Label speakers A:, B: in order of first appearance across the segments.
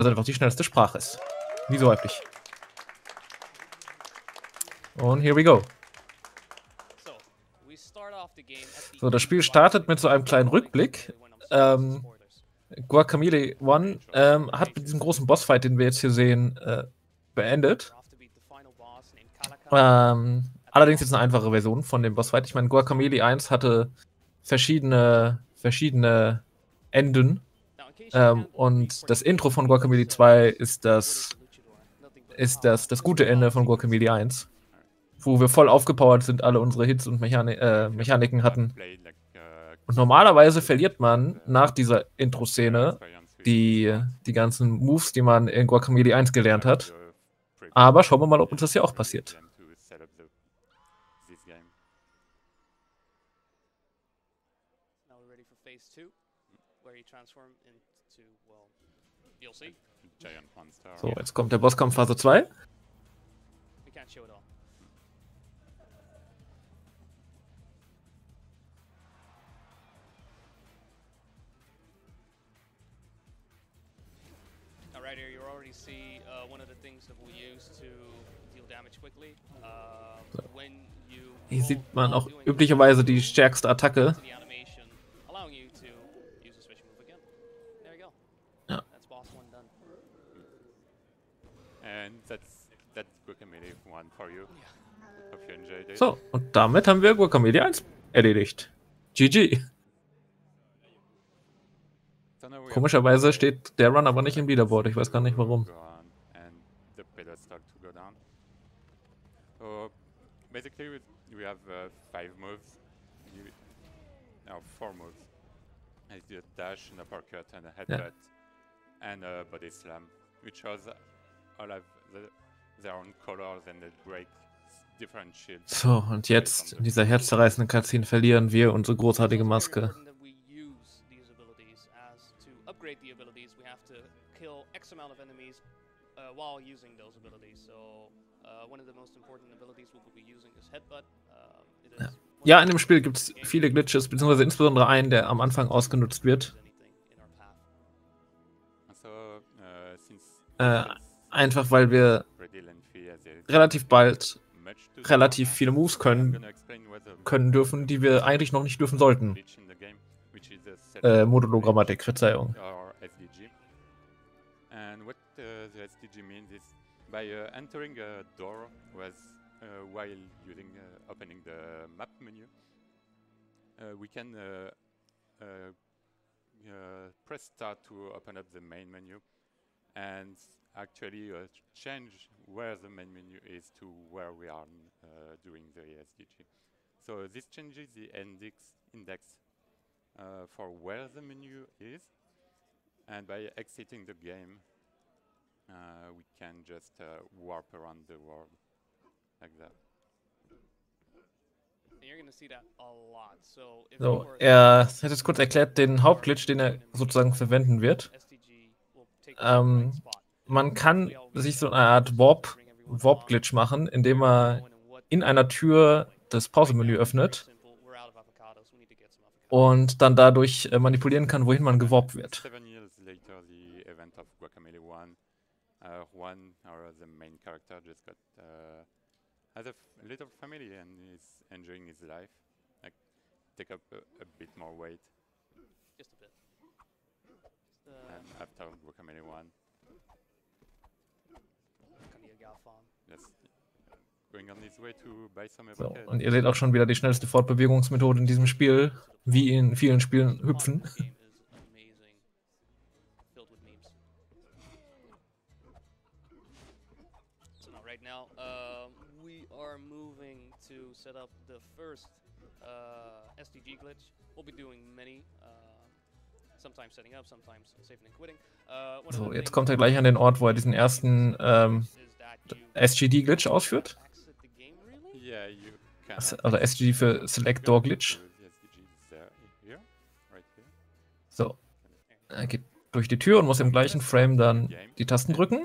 A: das einfach die schnellste Sprache ist. Wie so häufig. Und here we go. So, das Spiel startet mit so einem kleinen Rückblick. Guacamelee One hat mit diesem großen Bossfight, den wir jetzt hier sehen, beendet. Allerdings jetzt eine einfache Version von dem Bossfight. Ich meine, Guacamelee 1 hatte verschiedene Enden. Und das Intro von Guacamelee 2 ist das gute Ende von Guacamelee 1. Wo wir voll aufgepowert sind, alle unsere Hits und Mechaniken hatten. Und normalerweise verliert man nach dieser Intro-Szene die ganzen Moves, die man in Guacamelee 1 gelernt hat. Aber schauen wir mal, ob uns das hier auch passiert. So, jetzt kommt der Bosskampf Phase 2.
B: Right here, you already see one of the things that we use to deal damage quickly. When you
A: hier sieht man auch üblicherweise die stärkste Attacke. Ja. So, und damit haben wir Guacamelee 1 erledigt. GG. Komischerweise steht der Run aber nicht im Leaderboard. Ich weiß gar nicht warum.
C: Basically, we have 5 moves. Four moves. It's the dash, an uppercut, and a headbutt, and a body slam, which all have their own colors and they break different shields.
A: So, und jetzt in dieser herzzerreißenden Cutscene verlieren wir unsere großartige Maske. Ja, in dem Spiel gibt es viele Glitches, beziehungsweise insbesondere einen, der am Anfang ausgenutzt wird. Einfach weil wir relativ bald relativ viele Moves können dürfen, die wir eigentlich noch nicht dürfen sollten. Modulogrammatik, Verzeihung.
C: And what the SDG means is by entering a door while using opening the map menu, we can press start to open up the main menu and actually change where the main menu is to where we are doing the SDG. So this changes the index for where the menu is, and by exiting the game we can just warp around the world like that.
A: So, er hat jetzt kurz erklärt den Hauptglitch, den er sozusagen verwenden wird. Man kann sich so eine Art Warp-Glitch machen, indem er in einer Tür das Pause-Menü öffnet und dann dadurch manipulieren kann, wohin man geworbt wird.
C: 7 years later, the event of Guacamelee 1, Juan, the main character, just has a little family and is enjoying his life. Like, take up a bit more weight.
B: Just a bit.
C: And after Guacamelee 1, just going on his way to buy some
A: So, und ihr seht auch schon wieder die schnellste Fortbewegungsmethode in diesem Spiel, wie in vielen Spielen hüpfen.
B: Set up the first SDG glitch. We'll be doing many, sometimes setting up, sometimes saving and quitting.
A: So, jetzt kommt er gleich an den Ort, wo er diesen ersten SGD-Glitch ausführt. Also SGD für Select Door Glitch. So, er geht durch die Tür und muss im gleichen Frame dann die Tasten drücken.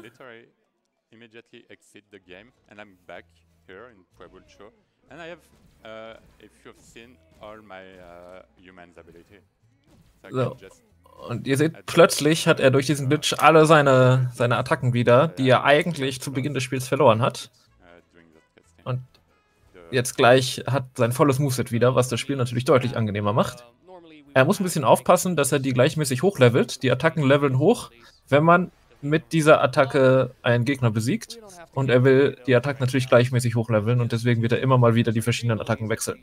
C: And I have, if you've seen all my human's ability, so I
A: So.
C: can just
A: Und ihr seht, plötzlich hat er durch diesen Glitch alle seine Attacken wieder, die er eigentlich zu Beginn des Spiels verloren hat. Und jetzt gleich hat sein volles Moveset wieder, was das Spiel natürlich deutlich angenehmer macht. Er muss ein bisschen aufpassen, dass er die gleichmäßig hochlevelt. Die Attacken leveln hoch, wenn man mit dieser Attacke einen Gegner besiegt. Und er will die Attacken natürlich gleichmäßig hochleveln und deswegen wird er immer mal wieder die verschiedenen Attacken wechseln.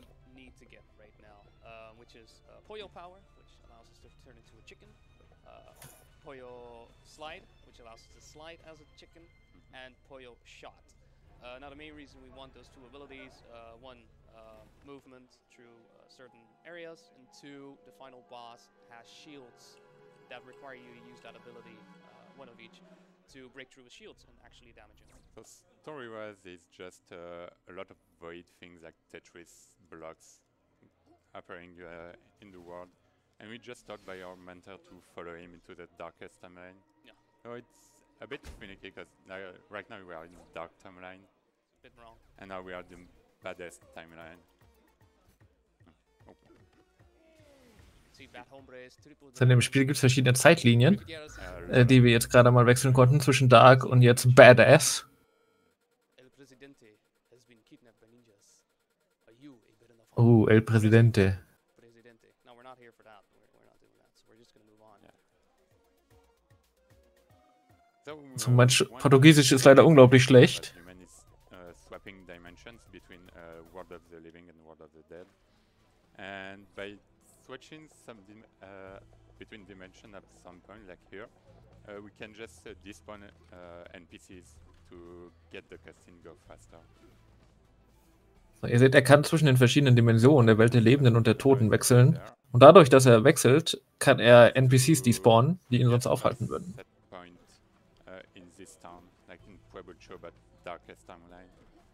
B: Now the main reason we want those two abilities, one, movement through certain areas, and two, the final boss has shields that require you to use that ability, one of each, to break through with shields and actually damage him.
C: So story-wise, it's just a lot of void things like Tetris blocks appearing in the world, and we just talked by our mentor to follow him into the darkest timeline.
B: Yeah.
C: So it's a bit finicky because right now we are in the dark timeline.
B: Bit wrong.
C: And now we are the baddest timeline.
A: In dem Spiel gibt es verschiedene Zeitlinien, die wir jetzt gerade mal wechseln konnten zwischen Dark und jetzt Badass. Oh, El Presidente. So, mein Portugiesisch ist leider unglaublich schlecht.
C: Swapping dimensions between World of the Living and World of the Dead, and by switching some between dimensions at some point, like here, we can just despawn NPCs to get the cutscene go faster.
A: So, ihr seht, er kann zwischen den verschiedenen Dimensionen der Welt der Lebenden und der Toten wechseln. Und dadurch, dass er wechselt, kann er NPCs despawnen, die ihn sonst aufhalten würden.
C: In this town, like in Pueblo Choba, darkest timeline.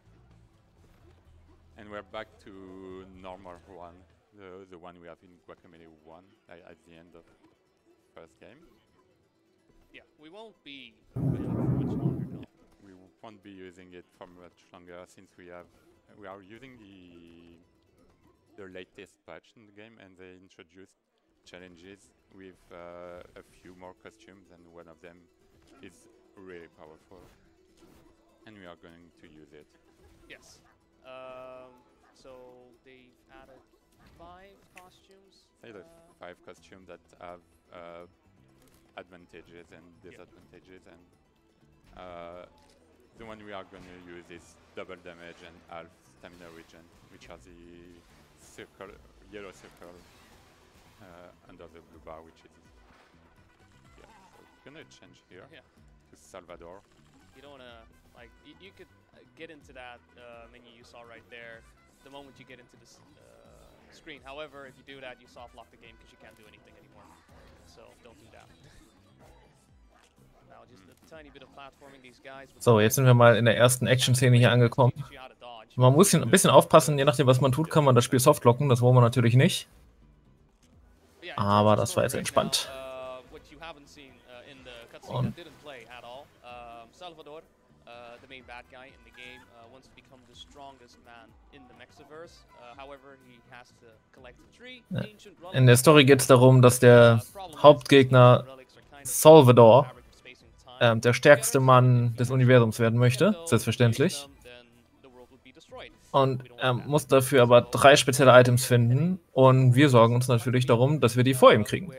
C: And we're back to normal one, the one we have in Guacamelee 1, like at the end of first game.
B: Yeah, we won't be much longer, no.
C: We won't be using it for much longer since we are using the latest patch in the game, and they introduced challenges with a few more costumes, and one of them is really powerful, and we are going to use it.
B: Yes. So they've added 5 costumes.
C: Say the 5 costumes that have advantages and disadvantages, and the one we are going to use is double damage and half stamina regen, which are the circle, yellow circle under the blue bar, which is so we're gonna change here to Salvador.
B: You don't wanna you could get into that menu you saw right there the moment you get into this screen. However, if you do that, you soft lock the game because you can't do anything anymore. So don't do that. Now just a tiny bit of platforming. These guys.
A: So, jetzt sind wir mal in der ersten Action-Szene hier angekommen. Man muss ein bisschen aufpassen, je nachdem, was man tut, kann man das Spiel softlocken. Das wollen wir natürlich nicht. Aber das war jetzt entspannt. Und
B: Salvador, the main bad guy in the game, wants to become the strongest man in the Mexiverse. However, he has to collect 3 ancient relics.
A: In der Story geht es darum, dass der Hauptgegner Salvador der stärkste Mann des Universums werden möchte, selbstverständlich. Und er muss dafür aber 3 spezielle Items finden und wir sorgen uns natürlich darum, dass wir die vor ihm kriegen.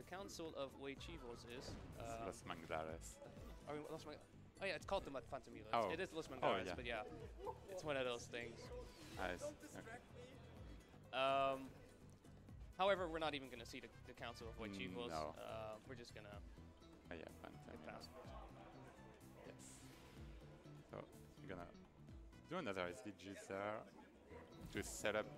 B: Oh yeah, it's called the Fantamila.
C: Oh.
B: It is Los Mangares,
C: Yeah.
B: but yeah, it's one of those things.
C: Nice. Okay.
B: However, we're not even going to see the Council of Huaychivos.
C: No.
B: We're just going to
C: Yeah, Fantamila.
B: pass.
C: Yes. So we're gonna do another SDG there to set up.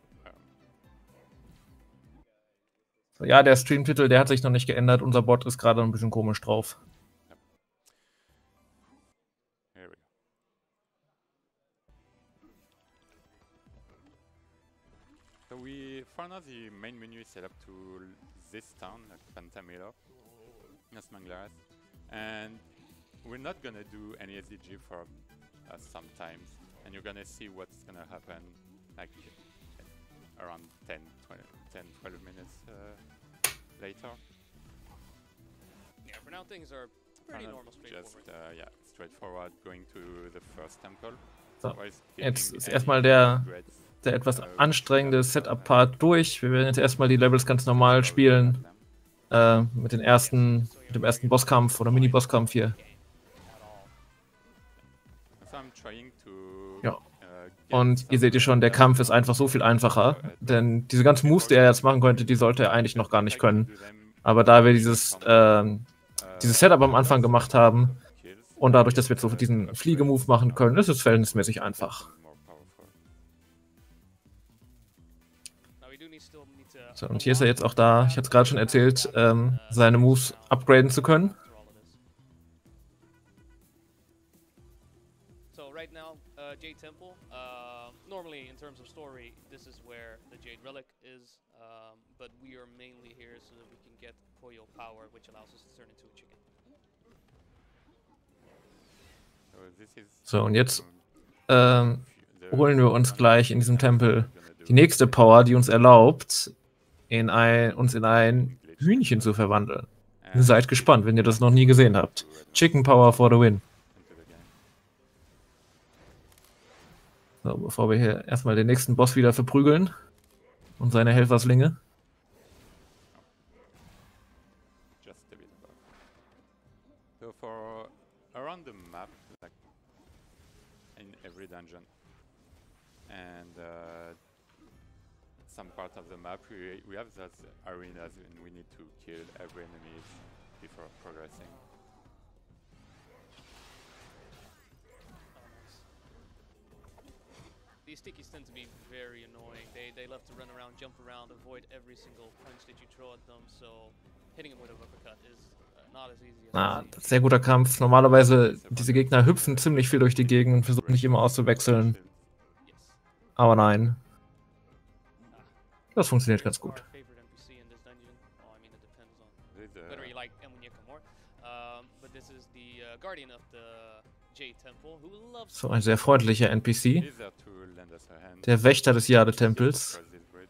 A: So, ja, der Streamtitel, der hat sich noch nicht geändert. Unser Bot ist gerade ein bisschen komisch drauf.
C: Here we go. So for now, the main menu is set up to this town, like Fantamila, Las Manglares, and we're not gonna do any SDG for sometimes, and you're gonna see what's gonna happen like around 10, 12 minutes later.
B: For now, things are pretty normal, straightforward.
C: Yeah, straightforward, going to the first temple.
A: So, jetzt ist erstmal der etwas anstrengende Setup-Part durch. Wir werden jetzt erstmal die Levels ganz normal spielen. Mit dem ersten Bosskampf oder Mini-Bosskampf hier. Ja. Und ihr seht ja schon, der Kampf ist einfach so viel einfacher. Denn diese ganzen Moves, die er jetzt machen könnte, die sollte er eigentlich noch gar nicht können. Aber da wir dieses Setup am Anfang gemacht haben und dadurch, dass wir jetzt so diesen Fliege-Move machen können, ist es verhältnismäßig einfach. So, und hier ist er jetzt auch da, ich hatte es gerade schon erzählt, seine Moves upgraden zu können.
B: So right now, Jade Temple, normally in terms of story, this is where the Jade Relic is, but we are mainly here so that we can get Koyo power, which allows us to turn into a chicken.
A: So, und jetzt holen wir uns gleich in diesem Tempel die nächste Power, die uns erlaubt, uns in ein Hühnchen zu verwandeln. Seid gespannt, wenn ihr das noch nie gesehen habt. Chicken Power for the win. So, bevor wir hier erstmal den nächsten Boss wieder verprügeln und seine Helferslinge.
C: So for around the map, like in every dungeon, and some part of the map we have those arenas and we need to kill every enemy before progressing.
B: These stickies tend to be very annoying. They love to run around, jump around, avoid every single punch that you throw at them, so hitting them with a uppercut is not as easy as
A: Sehr guter Kampf. Normalerweise, diese Gegner hüpfen ziemlich viel durch die Gegend und versuchen nicht immer auszuwechseln. Aber nein. Das funktioniert ganz gut. So, ein sehr freundlicher NPC. Der Wächter des Jade-Tempels.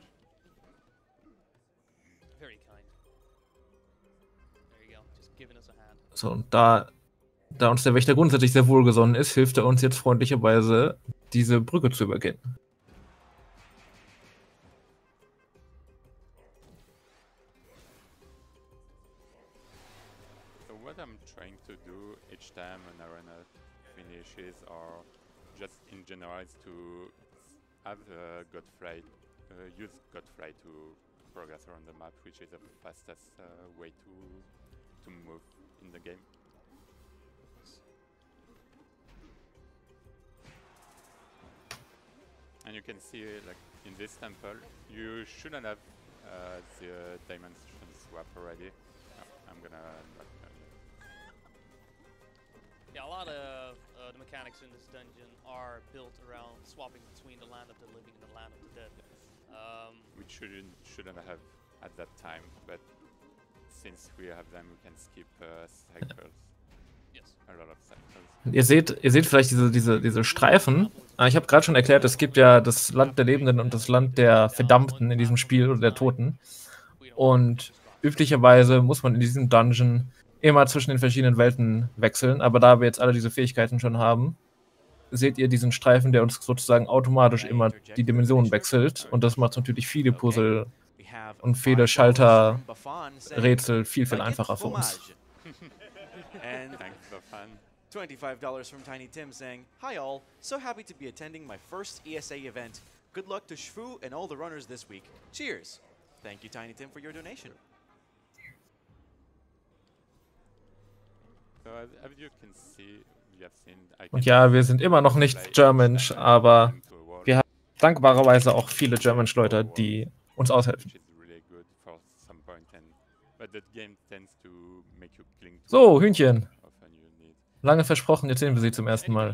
A: So, und da uns der Wächter grundsätzlich sehr wohlgesonnen ist, hilft er uns jetzt freundlicherweise, diese Brücke zu übergehen.
C: So what I'm trying to do each time an arena finishes, or just in general, is to have Godfrey, use Godfrey to progress around the map, which is the fastest way to move in the game. And you can see, like in this temple, you shouldn't have the dimension swap already. I'm gonna.
B: Yeah, a lot of the mechanics in this dungeon are built around swapping between the land of the living and the land of the dead.
C: Which shouldn't have at that time, but since we have them, we can skip cycles.
B: Yes.
C: A lot of cycles.
A: Ihr seht vielleicht diese Streifen. Ich habe gerade schon erklärt, es gibt ja das Land der Lebenden und das Land der Verdammten in diesem Spiel oder der Toten. Und üblicherweise muss man in diesem Dungeon immer zwischen den verschiedenen Welten wechseln. Aber da wir jetzt alle diese Fähigkeiten schon haben, seht ihr diesen Streifen, der uns sozusagen automatisch immer die Dimensionen wechselt. Und das macht natürlich viele Puzzle und viele Schalterrätsel viel einfacher für uns.
D: $25 from Tiny Tim saying, "Hi all, so happy to be attending my first ESA event. Good luck to Shfu and all the runners this week. Cheers." Thank you, Tiny Tim, for your donation.
C: So as you can see, you have seen.
A: Und ja, wir sind immer noch nicht Germansch, aber wir haben dankbarerweise auch viele Germansch-Leute, die uns aushelfen. So, Hühnchen. Lange versprochen, jetzt sehen wir sie zum ersten Mal.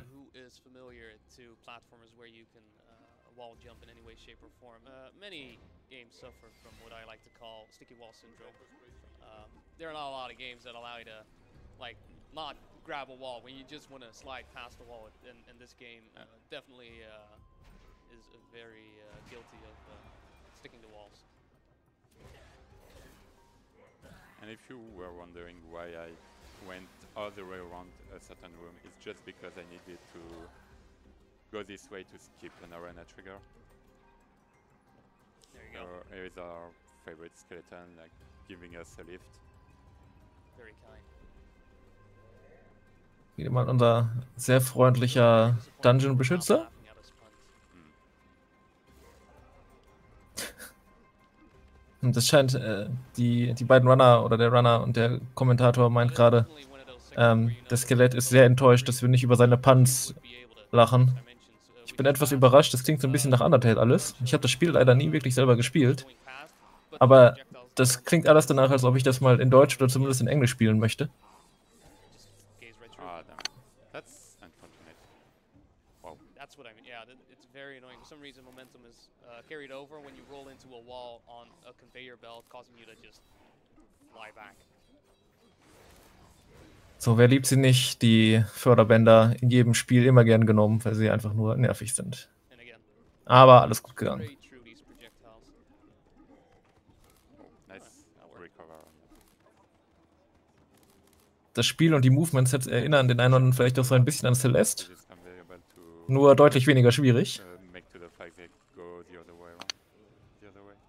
B: There are not a lot of games that allow you to, like, not grab a wall when you just want to slide past the wall. And this game definitely is very guilty of sticking to walls.
C: And if you were wondering why I went all the way around a certain room is just because I needed to go this way to skip an arena trigger.
B: There you go.
C: So here is our favorite skeleton, like giving us a lift.
B: Very kind.
A: Wieder mal unser sehr freundlicher Dungeon-Beschützer.
B: Laughing at us puns.
A: Und das scheint, die beiden Runner oder der Runner und der Kommentator meint gerade, das Skelett ist sehr enttäuscht, dass wir nicht über seine Punts lachen. Ich bin etwas überrascht, das klingt so ein bisschen nach Undertale alles. Ich habe das Spiel leider nie wirklich selber gespielt. Aber das klingt alles danach, als ob ich das mal in Deutsch oder zumindest in Englisch spielen möchte.
C: Ah, damn. That's unfortunate. Wow.
B: That's what I mean. Yeah, it's very annoying. For some reason, momentum is carried over when you roll into a wall on a conveyor belt, causing you to just fly back.
A: So, wer liebt sie nicht? Die Förderbänder in jedem Spiel immer gern genommen, weil sie einfach nur nervig sind.
B: And again,
A: Aber alles gut gegangen.
B: very true these projectiles.
C: Oh, nice recover.
A: Das Spiel und die Movements jetzt erinnern den einen oder anderen vielleicht auch so ein bisschen an Celeste,
C: This conveyor belt to
A: nur deutlich weniger schwierig.
C: make to the fact they go the other way around. The other way.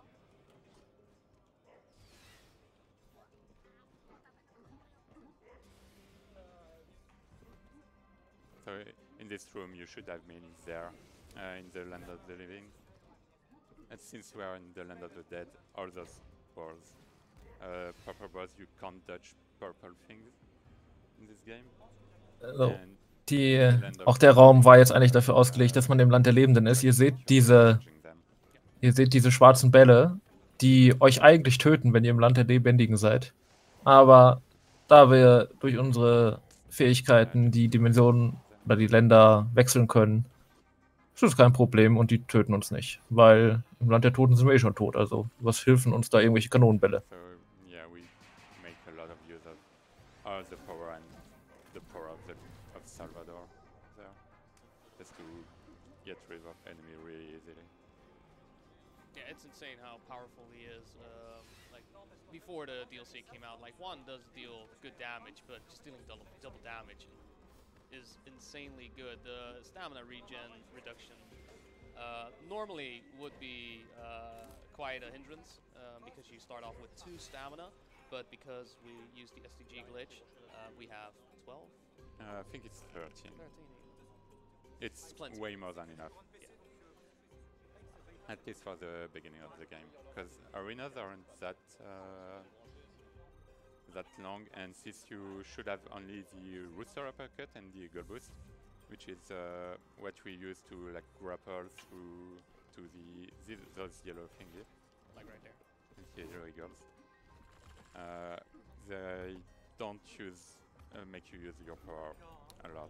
C: So in this room you should have been there, in the land of the living. And since we are in the land of the dead, all those balls, purple balls, you can't dodge purple things in this game.
A: Also,
C: And
A: auch der Raum war jetzt eigentlich dafür ausgelegt, dass man im Land der Lebenden ist. Ihr seht diese schwarzen Bälle, die euch eigentlich töten, wenn ihr im Land der Lebendigen seid. Aber da wir durch unsere Fähigkeiten die Dimensionen oder die Länder wechseln können, ist das kein Problem und die töten uns nicht. Weil im Land der Toten sind wir eh schon tot. Also was helfen uns da irgendwelche Kanonenbälle?
C: So yeah, we make a lot of use of all the power and the power of Salvador there, just to get rid of enemy really easily.
B: Yeah, it's insane how powerful he is. Like before the DLC came out, like one does deal good damage, but just dealing double damage is insanely good. The stamina regen reduction normally would be quite a hindrance because you start off with 2 stamina, but because we use the SDG glitch, we have 12,
C: I think it's 13.
B: 13.
C: It's
B: plenty.
C: way more than enough.
B: Yeah.
C: At least for the beginning of the game, because arenas aren't that long, and since you should have only the rooster uppercut and the eagle boost, which is what we use to like grapple through to those yellow thingy,
B: Like right there.
C: the yellow eagles. They don't make you use your power a lot.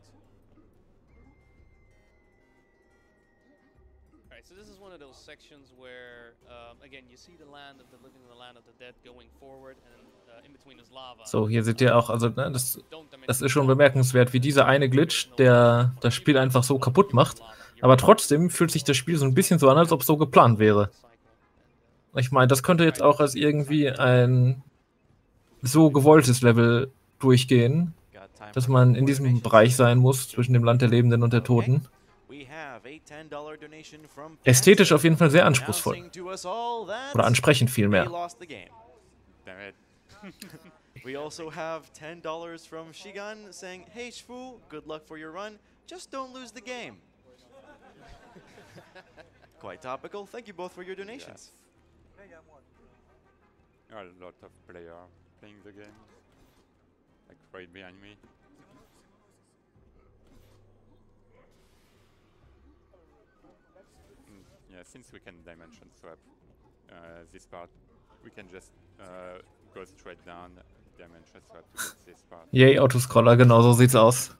B: Alright, so this is one of those sections where, again, you see the land of the living and the land of the dead going forward, and in between is lava.
A: So, hier seht ihr auch, also ne, das ist schon bemerkenswert, wie dieser eine Glitch, der das Spiel einfach so kaputt macht. Aber trotzdem fühlt sich das Spiel so ein bisschen so an, als ob es so geplant wäre. Ich meine, das könnte jetzt auch als irgendwie ein so gewolltes Level durchgehen, dass man in diesem Bereich sein muss, zwischen dem Land der Lebenden und der Toten. Ästhetisch auf jeden Fall sehr anspruchsvoll. Oder ansprechend vielmehr.
C: Damn it.
D: We also have $10 from Shigan saying, "Hey Shfu, good luck for your run. Just don't lose the game." Quite topical. Thank you both for your donations.
C: There are a lot of players playing the game, like right behind me. Yeah, since we can dimension swap this part, we can just go straight down dimension swap to get this part.
A: Yay, Autoscroller, genau so sieht's aus.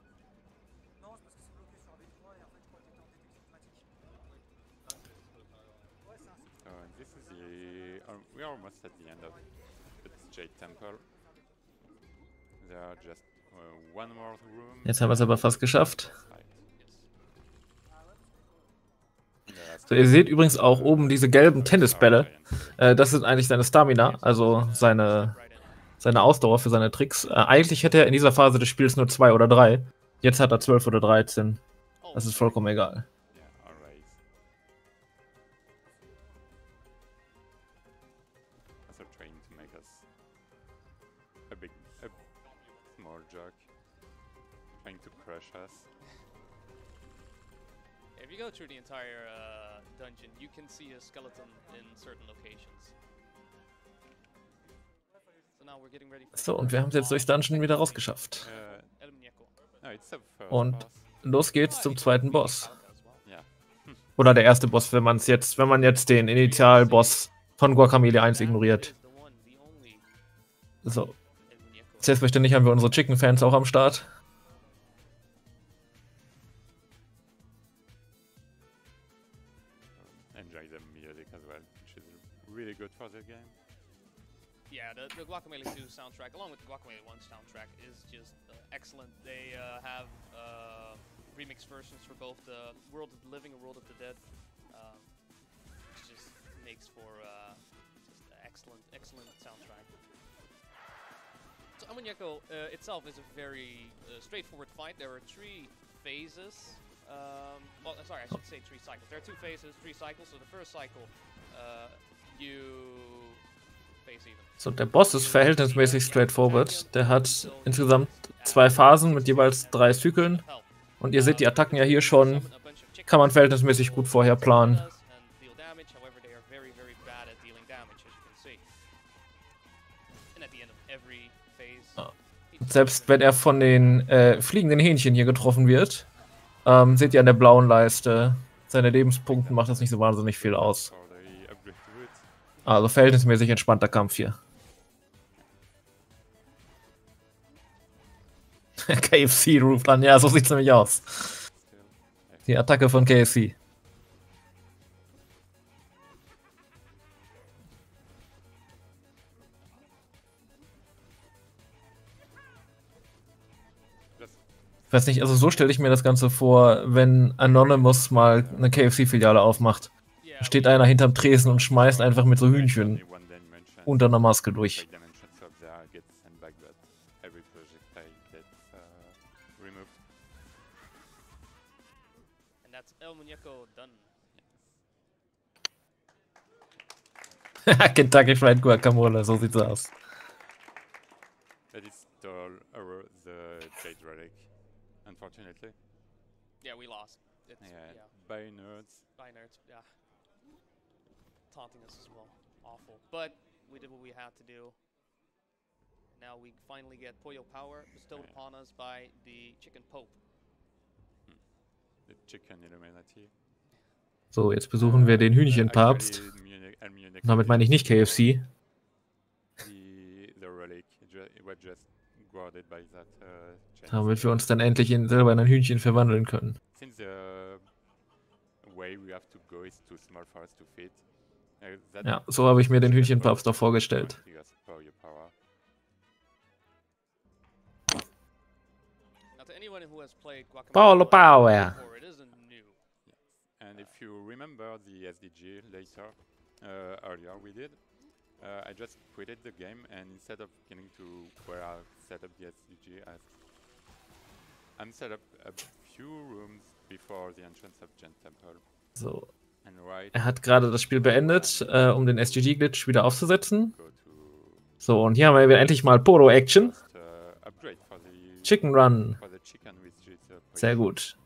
C: So this is the... we are almost at the end of the Jade Temple. There are just one more room.
A: Jetzt haben wir es aber fast geschafft.
C: Yeah,
A: So, ihr seht übrigens auch oben diese gelben Tennisbälle. Das sind eigentlich seine Stamina, also seine seine Ausdauer für seine Tricks. Eigentlich hätte er in dieser Phase des Spiels nur 2 oder 3. Jetzt hat er 12 oder 13. Das ist vollkommen egal.
C: Yeah, alright. Also trying to make us a small jerk. Trying to crush us.
B: If you go through the entire dungeon, you can see a skeleton in certain locations. So now we're getting ready for
A: So, und wir haben es jetzt durchs Dungeon wieder rausgeschafft.
B: El Muñeco.
C: No, it's the first
A: Und
C: boss.
A: los geht's zum zweiten Boss.
C: Yeah.
A: Oder der erste Boss, wenn man jetzt den Initialboss von Guacamelee 1 ignoriert.
B: The one, the only
A: So,
B: El Muñeco.
A: selbstverständlich haben wir unsere Chicken-Fans auch am Start.
C: Enjoy the music as well, which is really good for the game.
B: Yeah, the Guacamelee 2 soundtrack, along with the Guacamelee 1 soundtrack, is just excellent. They have remix versions for both the World of the Living and World of the Dead, which just makes for just an excellent soundtrack. So El Muñeco itself is a very straightforward fight. There are 3 phases. Well, sorry, I should say 3 cycles. There are 2 phases, 3 cycles. So the first cycle, you face even.
A: So, der Boss ist verhältnismäßig straightforward. Der hat insgesamt 2 Phasen mit jeweils 3 Zyklen. Und ihr seht die Attacken ja hier schon. Kann man verhältnismäßig gut vorher planen. Und selbst wenn er von den fliegenden Hähnchen hier getroffen wird, seht ihr an der blauen Leiste, seine Lebenspunkte macht das nicht so wahnsinnig viel aus.
C: For the upgrade route.
A: Also verhältnismäßig entspannter Kampf hier. KFC ruft an, ja, so sieht's nämlich aus.
C: Still.
A: Die Attacke von KFC.
C: Just
A: Ich weiß nicht, also so stelle ich mir das Ganze vor, wenn Anonymous mal eine KFC-Filiale aufmacht. Da steht einer hinterm Tresen und schmeißt einfach mit so Hühnchen
C: only one dimension.
A: unter einer Maske durch.
C: 5 dimensions of there gets sent back, but every projectile gets removed.
B: And that's El Muñeco done.
A: Kentucky Fried Guacamole, so sieht's aus.
C: That is stole the Jade Relic, unfortunately.
B: Yeah, we lost. It's,
C: Yeah,
B: yeah,
C: by nerds.
B: by nerds, yeah. Taunting us as well. Awful. But we did what we had to do. Now we finally get Pollo power bestowed upon us by the Chicken Pope.
C: The Chicken Illuminati.
A: So, jetzt besuchen wir den Hühnchenpapst. Und damit meine ich nicht KFC.
C: The relic was just guarded by that chain.
A: Damit wir uns dann endlich selber in ein Hühnchen verwandeln können.
C: Since the way we have to go is too small for us to fit. That
A: Ja, so habe ich mir den Hühnchenpapst auch vorgestellt.
C: Your power.
B: Now, to anyone who has played Guacamelee
A: Paulo Power.
B: before, it isn't new.
C: And if you remember the SDG later, earlier we did, I just quitted the game, and instead of getting to where I set up the SDG, I'm set up a few rooms before the entrance of Gen Temple.
A: So,
C: And right
A: er hat gerade das Spiel beendet, um den SGG-Glitch wieder aufzusetzen.
C: go to
A: So, und hier haben wir endlich mal Polo-Action.
C: just, upgrade for the
A: Chicken Run.
C: chicken which is
A: Sehr gut.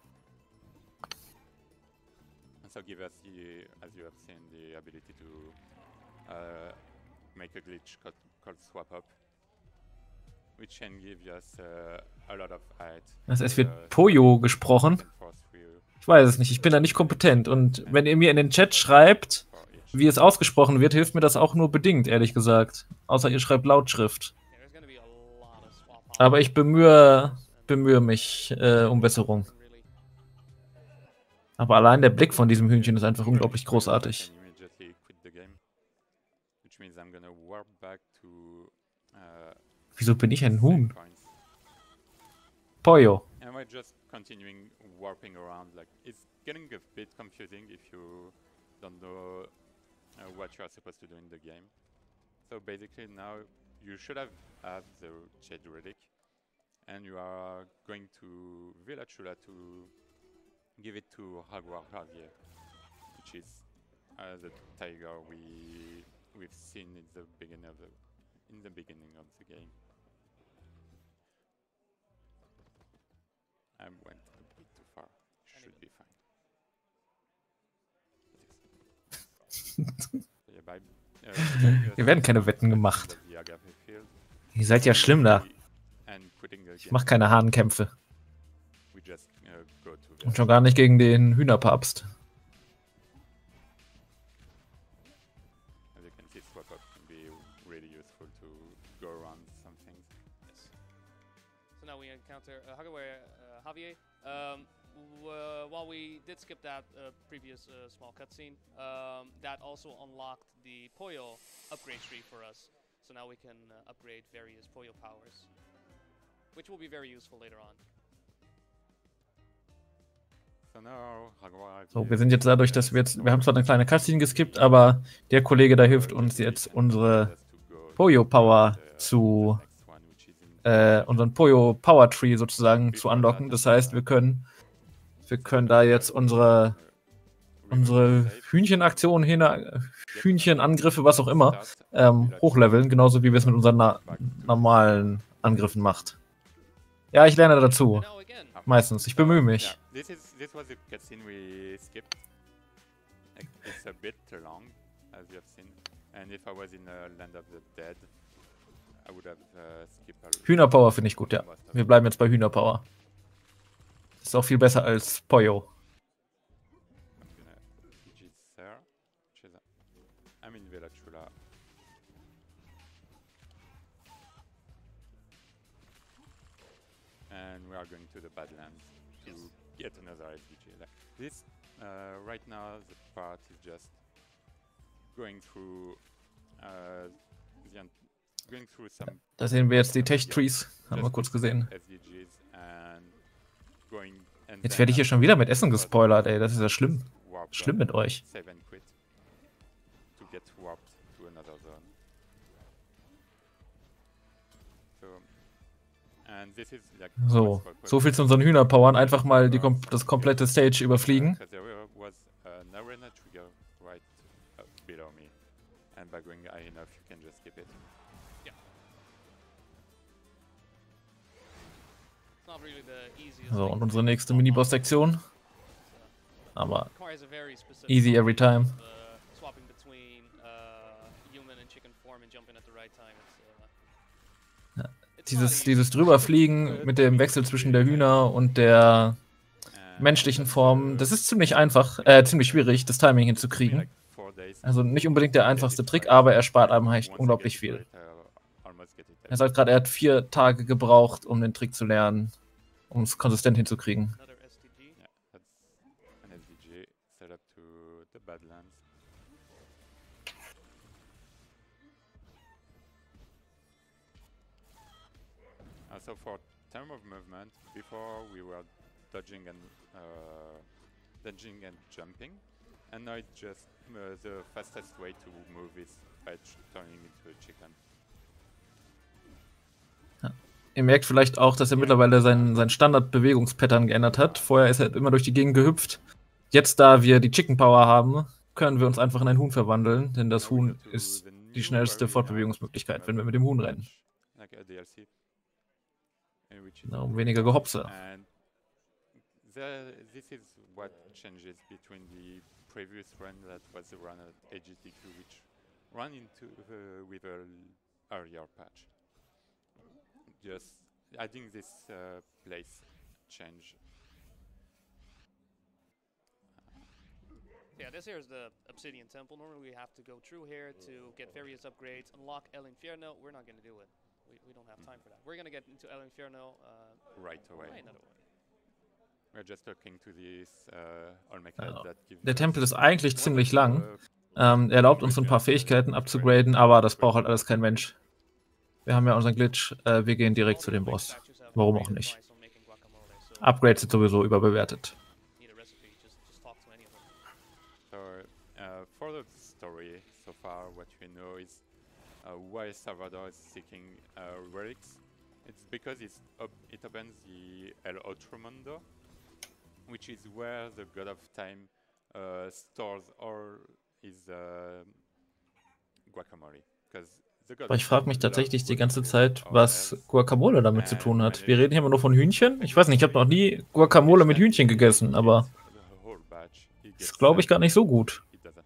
C: And so give us the, as you have seen, the ability to make a glitch called swap up, which can give us a lot of height.
A: Es wird Poyo gesprochen. Ich weiß es nicht, ich bin da nicht kompetent. Und wenn ihr mir in den Chat schreibt, wie es ausgesprochen wird, hilft mir das auch nur bedingt, ehrlich gesagt. Außer ihr schreibt Lautschrift.
B: Yeah, there's gonna be a lot of swap
A: Aber ich bemühe mich um Besserung.
B: really.
A: Aber allein der Blick von diesem Hühnchen ist einfach unglaublich großartig.
C: Can immediately quit the game, which means I'm gonna warp back to
A: Wieso bin ich ein Huhn?
C: points.
A: Poyo.
C: And we're just continuing warping around. Like it's getting a bit confusing if you don't know what you are supposed to do in the game. So basically now you should have the Jade Relic, and you are going to Villa Chula to give it to Jaguar Javier, which is the tiger we've seen in the beginning of the game. I went a bit too far. Should be fine. Yeah,
A: Hier werden keine Wetten gemacht. Ihr seid ja schlimm da. Ich mach keine Hahnkämpfe. Und schon gar nicht gegen den Hühnerpapst.
B: Javier. While we did skip that previous small cutscene, that also unlocked the Poyo upgrade tree for us. So now we can upgrade various Poyo powers, which will be very useful later on.
A: So, wir sind jetzt dadurch, dass wir haben zwar eine kleine Cutscene geskippt, aber der Kollege da hilft uns jetzt unsere Poyo Power zu unseren Poyo Power Tree sozusagen zu unlocken. Das heißt, wir können da jetzt unsere Hühnchenaktionen, Hühnchenangriffe, was auch immer, hochleveln, genauso wie wir es mit unseren normalen Angriffen macht. Ja, ich lerne dazu. Meistens. Ich bemühe mich.
C: This was the cutscene we skipped. It's a bit long, as you have seen. And if I was in Land of the Dead, I would have skipped.
A: Hühnerpower finde ich gut, ja. Wir bleiben jetzt bei Hühnerpower. Ist auch viel besser als Poyo.
C: I'm in Villa Chula. And we are going to the Badlands to get another SDG. This right now the part is just going through some.
A: Da sehen wir jetzt die Tech Trees, haben wir kurz gesehen. Jetzt werde ich hier schon wieder mit Essen gespoilert, ey, das ist ja schlimm. Schlimm mit euch. So viel zu unseren Hühnerpowern. Einfach mal das komplette Stage überfliegen. So, und unsere nächste Miniboss-Sektion. Aber easy every time. Ja, dieses Drüberfliegen mit dem Wechsel zwischen der Hühner und der menschlichen Form, das ist ziemlich einfach, ziemlich schwierig, das Timing hinzukriegen. Also nicht unbedingt der einfachste Trick, aber er spart einem echt unglaublich viel. Er sagt gerade, er hat 4 Tage gebraucht, um den Trick zu lernen, um es konsistent hinzukriegen.
C: So for time of movement, before we were dodging and jumping, and now it's just the fastest way to move is by turning into a chicken.
A: Ja. Ihr merkt vielleicht auch, dass er mittlerweile sein Standard-Bewegungspattern geändert hat. Vorher ist er immer durch die Gegend gehüpft. Jetzt, da wir die Chicken Power haben, können wir uns einfach in ein Huhn verwandeln, denn das Huhn ist die schnellste Fortbewegungsmöglichkeit, wenn wir mit dem Huhn rennen. Um weniger Gehopse.
C: This is what changes between the previous run that was the run at AGT2, which ran into with a earlier patch. Just adding this place change.
B: Yeah, this here is the Obsidian Temple. Normally we have to go through here to get various upgrades, unlock El Infierno. We're not going to do it. We don't have time for that. We're gonna get into El Infierno
C: right away. We're just talking to this Olmec
A: Also,
C: that gives
A: der Tempel ist eigentlich ziemlich lang. Er erlaubt uns ein paar Fähigkeiten abzugraden, aber das braucht halt alles kein Mensch. Wir haben ja unseren Glitch, wir gehen direkt zu dem Boss. Warum auch nicht? Upgrades sind sowieso überbewertet.
C: So, for the story so far, what we know is why Salvador is seeking relics. It's because it opens the El Otro Mundo, which is where the God of Time stores or his guacamole.
A: Aber ich frage mich tatsächlich die ganze Zeit, was Guacamole damit zu tun hat. Wir reden hier immer nur von Hühnchen. Ich weiß nicht, ich habe noch nie Guacamole mit Hühnchen gegessen, aber ist, glaube ich, gar nicht so gut.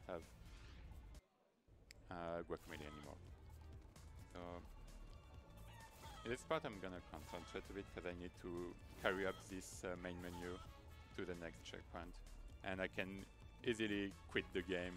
C: In this part I'm gonna concentrate a bit because I need to carry up this main menu to the next checkpoint, and I can easily quit the game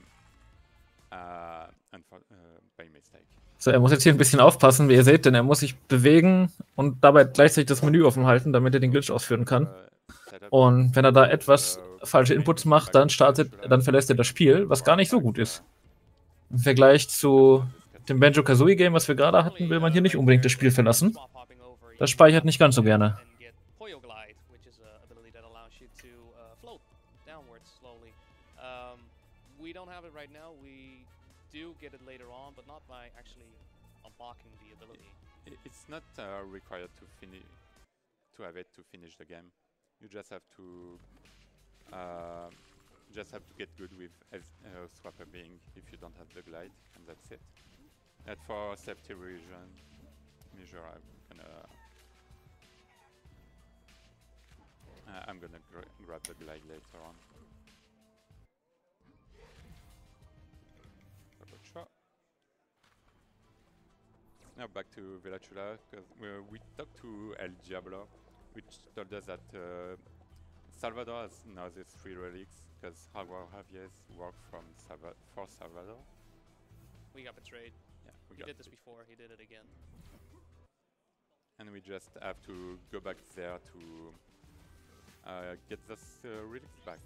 C: by mistake.
A: So, er muss jetzt hier ein bisschen aufpassen, wie ihr seht, denn er muss sich bewegen und dabei gleichzeitig das Menü offen halten, damit er den Glitch ausführen kann. Und wenn er da etwas falsche Inputs macht, dann verlässt er das Spiel, was gar nicht so gut ist. Im Vergleich zu dem Banjo-Kazooie-Game, was wir gerade hatten, will man hier nicht unbedingt das Spiel verlassen. Das speichert nicht ganz so gerne.
B: We don't have it right now. We do get it later on, but not by actually unlocking the ability.
C: It's not required to have it to finish the game. You just have to get good with swapper being if you don't have the glide, and that's it. And for safety measure, I'm gonna grab the glide later on. Now back to Velachula, because we talked to El Diablo, which told us that Salvador has now these 3 relics, because Jaguar Javier worked for Salvador.
B: We got betrayed.
C: Yeah,
B: he did this before, he did it again.
C: And we just have to go back there to get those relics back.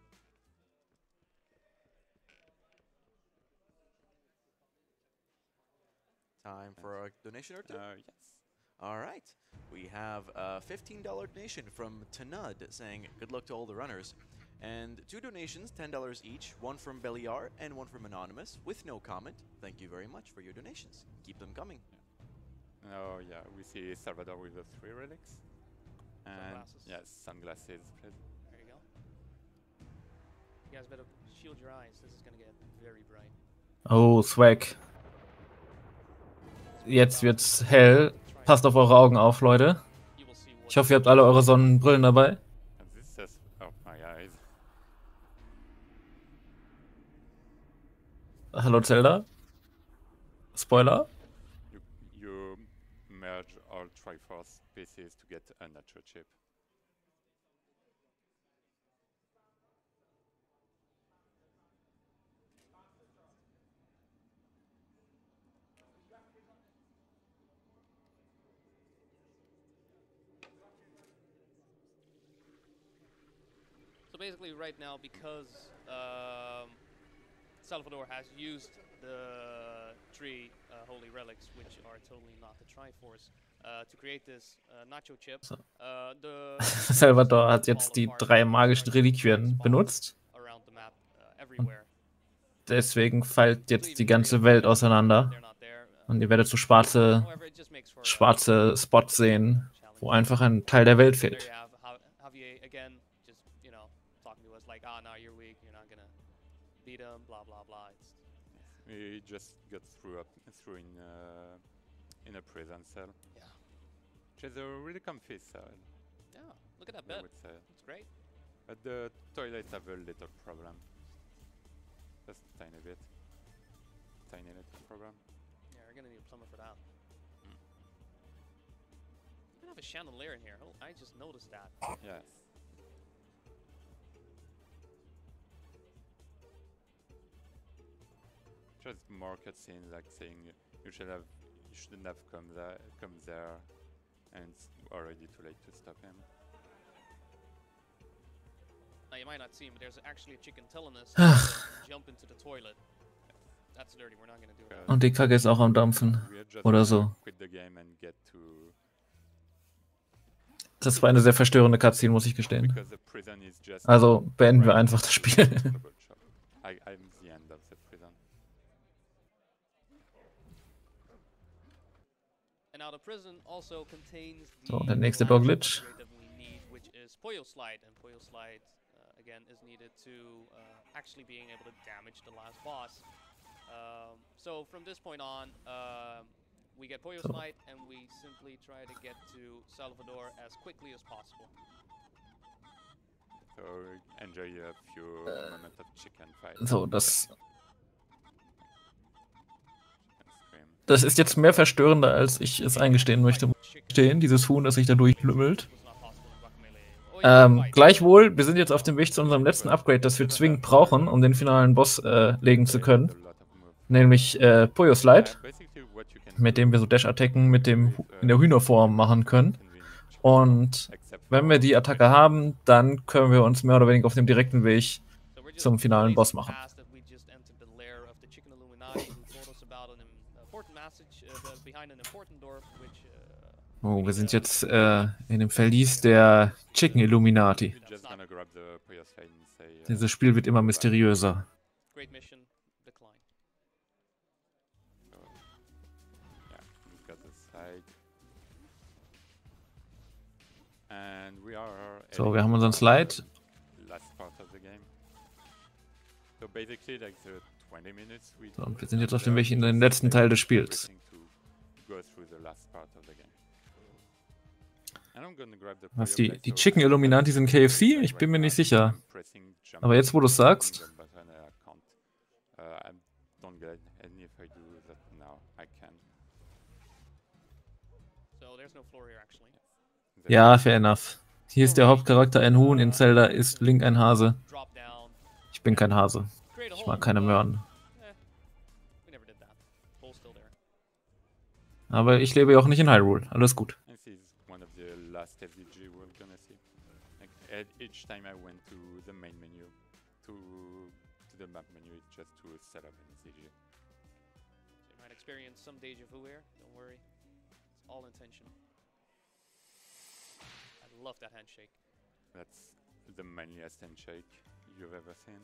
D: Time for a donation or two?
C: Yes.
D: All right. We have a $15 donation from Tanud saying, good luck to all the runners. And 2 donations, $10 each, one from Beliar and one from Anonymous, with no comment. Thank you very much for your donations. Keep them coming.
C: Yeah. Oh yeah, we see Salvador with the 3 relics. And
B: sunglasses.
C: yes, sunglasses, please.
B: There you go. You guys better shield your eyes. This is gonna get very bright.
A: Oh, Swag. Jetzt wird's hell. Passt auf eure Augen auf, Leute. Ich hoffe, ihr habt alle eure Sonnenbrillen dabei. Hallo Zelda. Spoiler.
C: You merge all Triforce pieces to get a natural chip.
B: So basically right now, because Salvador has used the 3 holy relics, which are totally not the Triforce, to create this nacho chip.
A: So. Salvador hat jetzt die 3 magischen Reliquien benutzt. Und deswegen fällt jetzt die ganze Welt auseinander. Und ihr werdet so schwarze Spots sehen, wo einfach ein Teil der Welt fehlt.
C: We just got through in a prison cell.
B: Yeah.
C: Which is a really comfy cell.
B: Yeah, look at that bed. It's great.
C: But the toilets have a little problem. Just a tiny bit. Tiny little problem.
B: Yeah, we're gonna need a plumber for that. We have a chandelier in here. Oh, I just noticed that.
C: Yes. Just more cutscenes, like saying you shouldn't have come there, and it's already too late to stop him.
B: Now you might not see him, but there's actually a chicken telling us jump into the toilet. That's dirty. We're not gonna do that.
A: Und die Kacke ist auch am Dampfen. Oder so. Das war eine sehr verstörende Cutscene, muss ich gestehen. Also beenden wir einfach das Spiel. So, der nächste Door-Glitch.
B: Poyo Slide, and Poyo Slide again is needed to actually being able to damage the last boss. So from this point on, we get Poyo Slide and we simply try to get to Salvador as quickly as possible.
C: So enjoy a few moments of chicken fight.
A: So, das ist jetzt mehr verstörender, als ich es eingestehen möchte. Dieses Huhn, das sich da durchlümmelt. Gleichwohl, wir sind jetzt auf dem Weg zu unserem letzten Upgrade, das wir zwingend brauchen, um den finalen Boss legen zu können. Nämlich Poyo Slide, mit dem wir so Dash-Attacken mit dem in der Hühnerform machen können. Und wenn wir die Attacke haben, dann können wir uns mehr oder weniger auf dem direkten Weg zum finalen Boss machen. Oh, wir sind jetzt in dem Verlies der Chicken Illuminati. Dieses Spiel wird immer mysteriöser. So, wir haben unseren Slide. So, und wir sind jetzt auf dem Weg in den letzten Teil des Spiels. Was, die Chicken Illuminati sind KFC? Ich bin mir nicht sicher. Aber jetzt, wo du es sagst... Ja, fair enough. Hier ist der Hauptcharakter ein Huhn, in Zelda ist Link ein Hase. Ich bin kein Hase. Ich mag keine Möhren. Aber ich lebe ja auch nicht in Hyrule. Alles gut.
C: Each time I went to the main menu, to the map menu, just to set up an SCG.
B: So you might experience some deja vu here. Don't worry, it's all intention. I love that handshake.
C: That's the manliest handshake you've ever seen.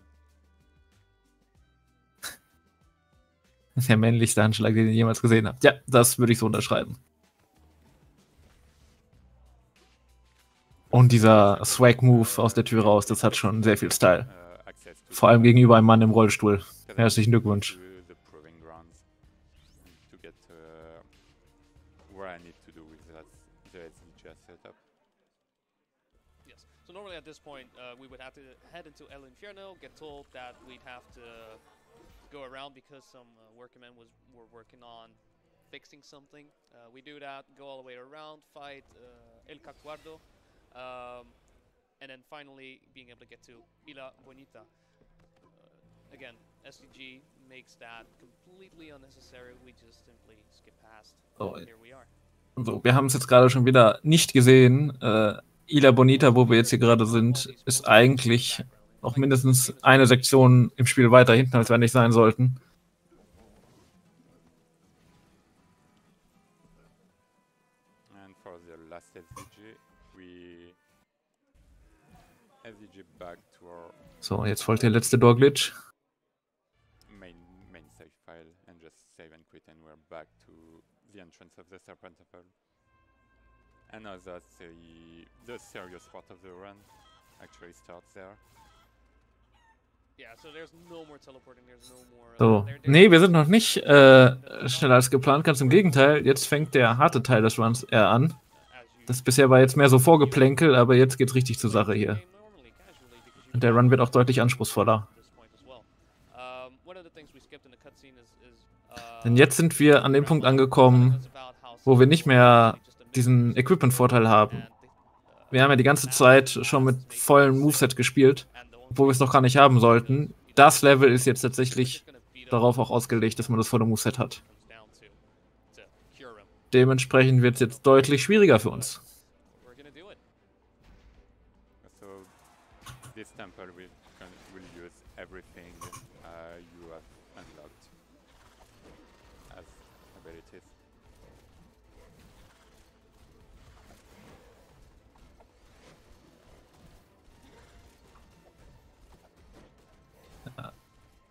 A: Der männlichste Handschlag, den ihr jemals gesehen habt. Ja, das würde ich so unterschreiben. Und dieser Swag-Move aus der Tür raus, das hat schon sehr viel Style. Vor allem gegenüber einem Mann im Rollstuhl. Herzlichen Glückwunsch.
B: So normally at this point, we would have to head into El Infierno, get told that we'd have to go around because some workmen were working on fixing something. We do that, go all the way around, fight El Cacuardo. And then finally being able to get to Isla Bonita. Again, SCG makes that completely unnecessary. We just simply skip past.
A: Oh,
B: here we are.
A: So, wir haben es jetzt gerade schon wieder nicht gesehen. Isla Bonita, wo wir jetzt hier gerade sind, ist eigentlich noch mindestens eine Sektion im Spiel weiter hinten, als wir nicht sein sollten.
C: And for the last SCG,
A: so, jetzt folgt der letzte Door-Glitch.
C: Main save file and just save and quit and we're back to the entrance of the Serpent Temple. And now that's the serious part of the run actually starts there.
B: Yeah, so there's no more teleporting, there's no more...
A: So, nee, wir sind noch nicht schneller als geplant, ganz im Gegenteil. Jetzt fängt der harte Teil des Runs eher an. Das bisher war jetzt mehr so Vorgeplänkel, aber jetzt geht's richtig zur Sache hier. Und der Run wird auch deutlich anspruchsvoller. Denn jetzt sind wir an dem Punkt angekommen, wo wir nicht mehr diesen Equipment-Vorteil haben. Wir haben ja die ganze Zeit schon mit vollem Moveset gespielt, obwohl wir es noch gar nicht haben sollten. Das Level ist jetzt tatsächlich darauf auch ausgelegt, dass man das volle Moveset hat. Dementsprechend wird es jetzt deutlich schwieriger für uns.
C: This temple will use everything you have unlocked as abilities.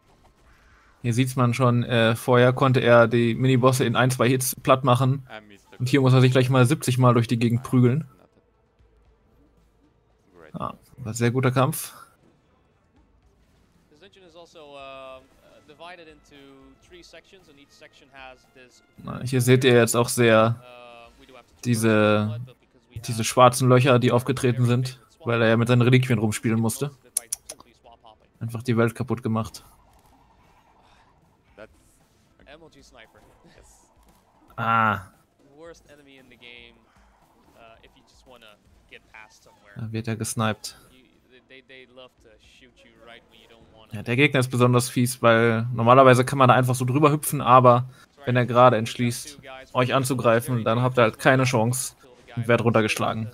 A: Hier sieht man schon, vorher konnte er die Minibosse in 1-2 Hits platt machen. Und hier muss er sich gleich mal 70 Mal durch die Gegend prügeln. Ah, war sehr guter Kampf. Na, hier seht ihr jetzt auch sehr diese schwarzen Löcher, die aufgetreten sind, weil er ja mit seinen Reliquien rumspielen musste. Einfach die Welt kaputt gemacht. Ah. Da wird er gesniped. Ja, der Gegner ist besonders fies, weil normalerweise kann man da einfach so drüber hüpfen, aber wenn er gerade entschließt, euch anzugreifen, dann habt ihr halt keine Chance und werdet runtergeschlagen.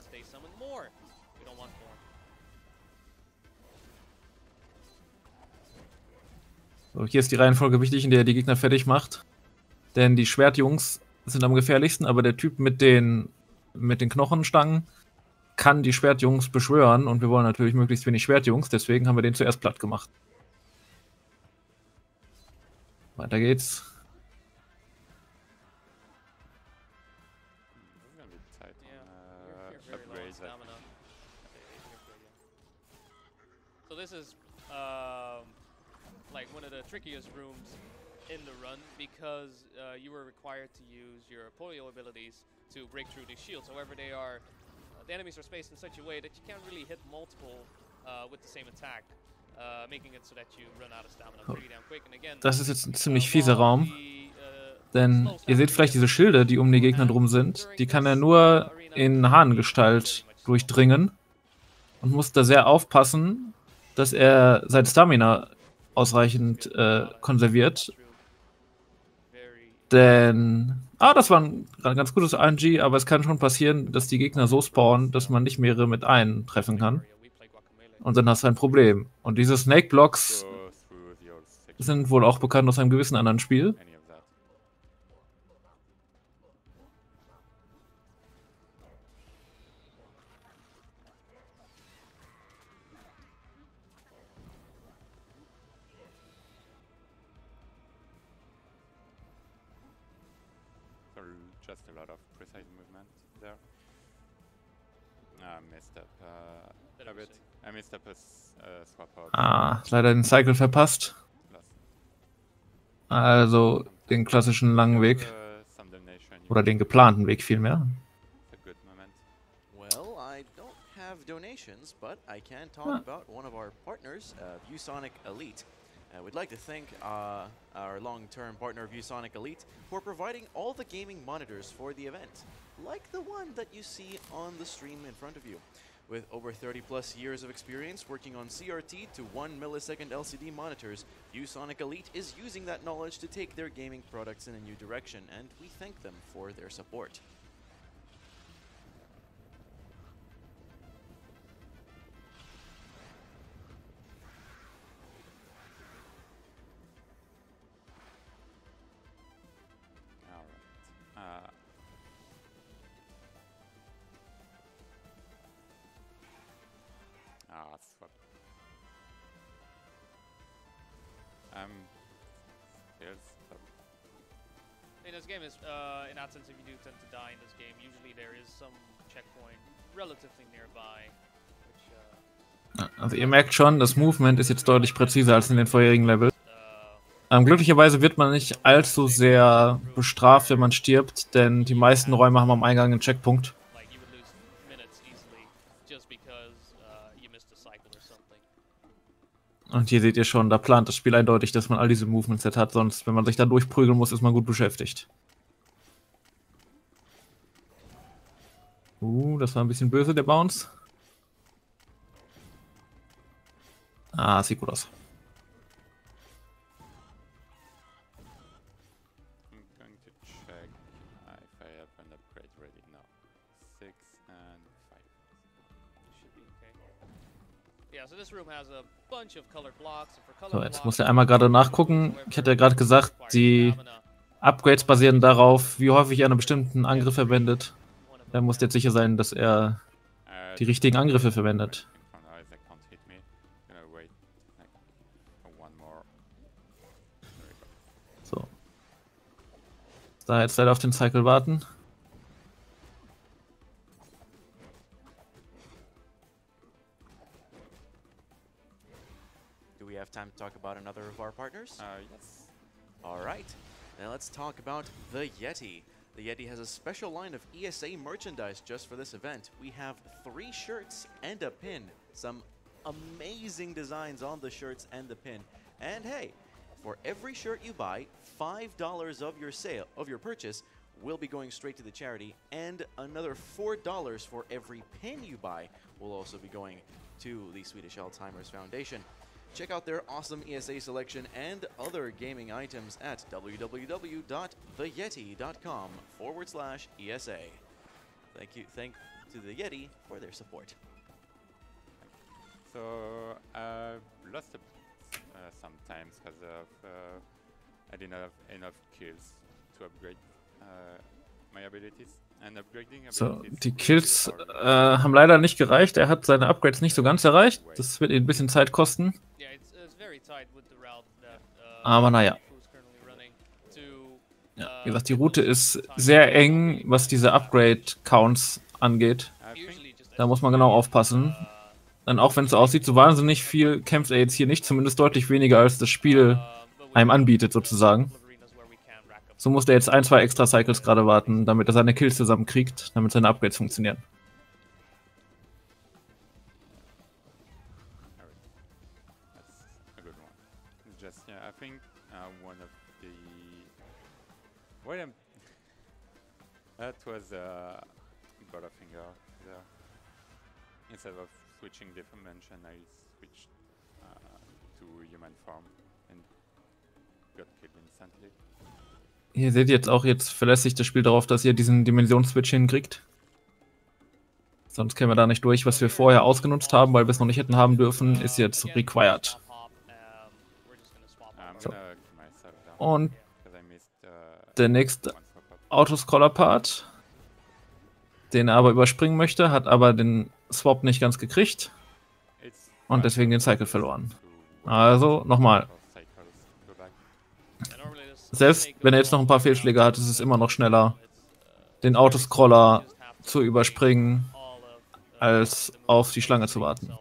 A: So, hier ist die Reihenfolge wichtig, in der ihr die Gegner fertig macht. Denn die Schwertjungs sind am gefährlichsten, aber der Typ mit den Knochenstangen kann die Schwertjungs beschwören und wir wollen natürlich möglichst wenig Schwertjungs, deswegen haben wir den zuerst platt gemacht. Weiter geht's.
B: So this is like one of the trickiest rooms in the run because you were required to use your polio abilities to break through the shields. However, they are the enemies are spaced in such a way that you can't really hit multiple with the same attack, making it so that you run out of stamina pretty damn quick. And again,
A: das ist jetzt ein ziemlich fieser Raum, denn ihr seht vielleicht diese Schilde, die um die Gegner drum sind. Die kann er nur in Hahnengestalt durchdringen und muss da sehr aufpassen, dass er sein Stamina ausreichend konserviert. Denn, das war ein ganz gutes RNG, aber es kann schon passieren, dass die Gegner so spawnen, dass man nicht mehrere mit einem treffen kann. Und dann hast du ein Problem. Und diese Snake Blocks sind wohl auch bekannt aus einem gewissen anderen Spiel.
C: Just a lot of precise movement there. I messed up a bit. I messed up a swap out.
A: Leider den Cycle verpasst. Also den klassischen langen Weg. Oder den geplanten Weg vielmehr.
D: Well, I don't have donations, but I can talk about one of our partners, ViewSonic Elite. We'd like to thank our long-term partner ViewSonic Elite for providing all the gaming monitors for the event, like the one that you see on the stream in front of you. With over 30 plus years of experience working on CRT to 1 millisecond LCD monitors, ViewSonic Elite is using that knowledge to take their gaming products in a new direction, and we thank them for their support.
C: Swap.
B: In this game is, in that sense, if you do tend to die in this game, usually there is some checkpoint relatively nearby.
A: Also ihr merkt schon, das Movement ist jetzt deutlich präziser als in den vorherigen Levels. Glücklicherweise wird man nicht allzu sehr bestraft, wenn man stirbt, denn die meisten Räume haben am Eingang einen Checkpunkt. Und hier seht ihr schon, da plant das Spiel eindeutig, dass man all diese Movements set hat, sonst, wenn man sich da durchprügeln muss, ist man gut beschäftigt. Das war ein bisschen böse, der Bounce. Sieht gut aus. So, jetzt muss er einmal gerade nachgucken. Ich hatte ja gerade gesagt, die Upgrades basieren darauf, wie häufig er einen bestimmten Angriff verwendet. Er muss jetzt sicher sein, dass er die richtigen Angriffe verwendet. So. Da jetzt leider auf den Cycle warten.
D: we have time to talk about another of our partners?
C: Yes.
D: All right, now let's talk about the Yeti. The Yeti has a special line of ESA merchandise just for this event. We have 3 shirts and a pin. Some amazing designs on the shirts and the pin. And hey, for every shirt you buy, $5 of your purchase will be going straight to the charity, and another $4 for every pin you buy will also be going to the Swedish Alzheimer's Foundation. Check out their awesome ESA selection and other gaming items at www.theyeti.com/ESA. Thank to the Yeti for their support.
C: So lost sometimes because I didn't have enough kills to upgrade my abilities. And upgrading
A: So, die Kills haben leider nicht gereicht. Er hat seine Upgrades nicht so ganz erreicht. Das wird ihn ein bisschen Zeit kosten. Aber naja. Ja, wie gesagt, die Route ist sehr eng, was diese Upgrade-Counts angeht. Da muss man genau aufpassen. Denn auch wenn es aussieht, so wahnsinnig viel kämpft er jetzt hier nicht. Zumindest deutlich weniger, als das Spiel einem anbietet, sozusagen. So muss er jetzt 1, 2 extra Cycles gerade warten, damit er seine Kills zusammenkriegt, damit seine Upgrades funktionieren.
C: That's a good one. Just yeah, I think one of the that was Butterfinger there. Instead of switching dimension, I switched to human form and got killed instantly.
A: Ihr seht jetzt verlässt sich das Spiel darauf, dass ihr diesen Dimensionsswitch hinkriegt. Sonst kämen wir da nicht durch. Was wir vorher ausgenutzt haben, weil wir es noch nicht hätten haben dürfen, ist jetzt required. So. Und der nächste Autoscroller-Part, den er aber überspringen möchte, hat aber den Swap nicht ganz gekriegt und deswegen den Cycle verloren. Also nochmal. Selbst wenn er jetzt noch ein paar Fehlschläge hat, ist es immer noch schneller, den Autoscroller zu überspringen, als auf die Schlange zu warten.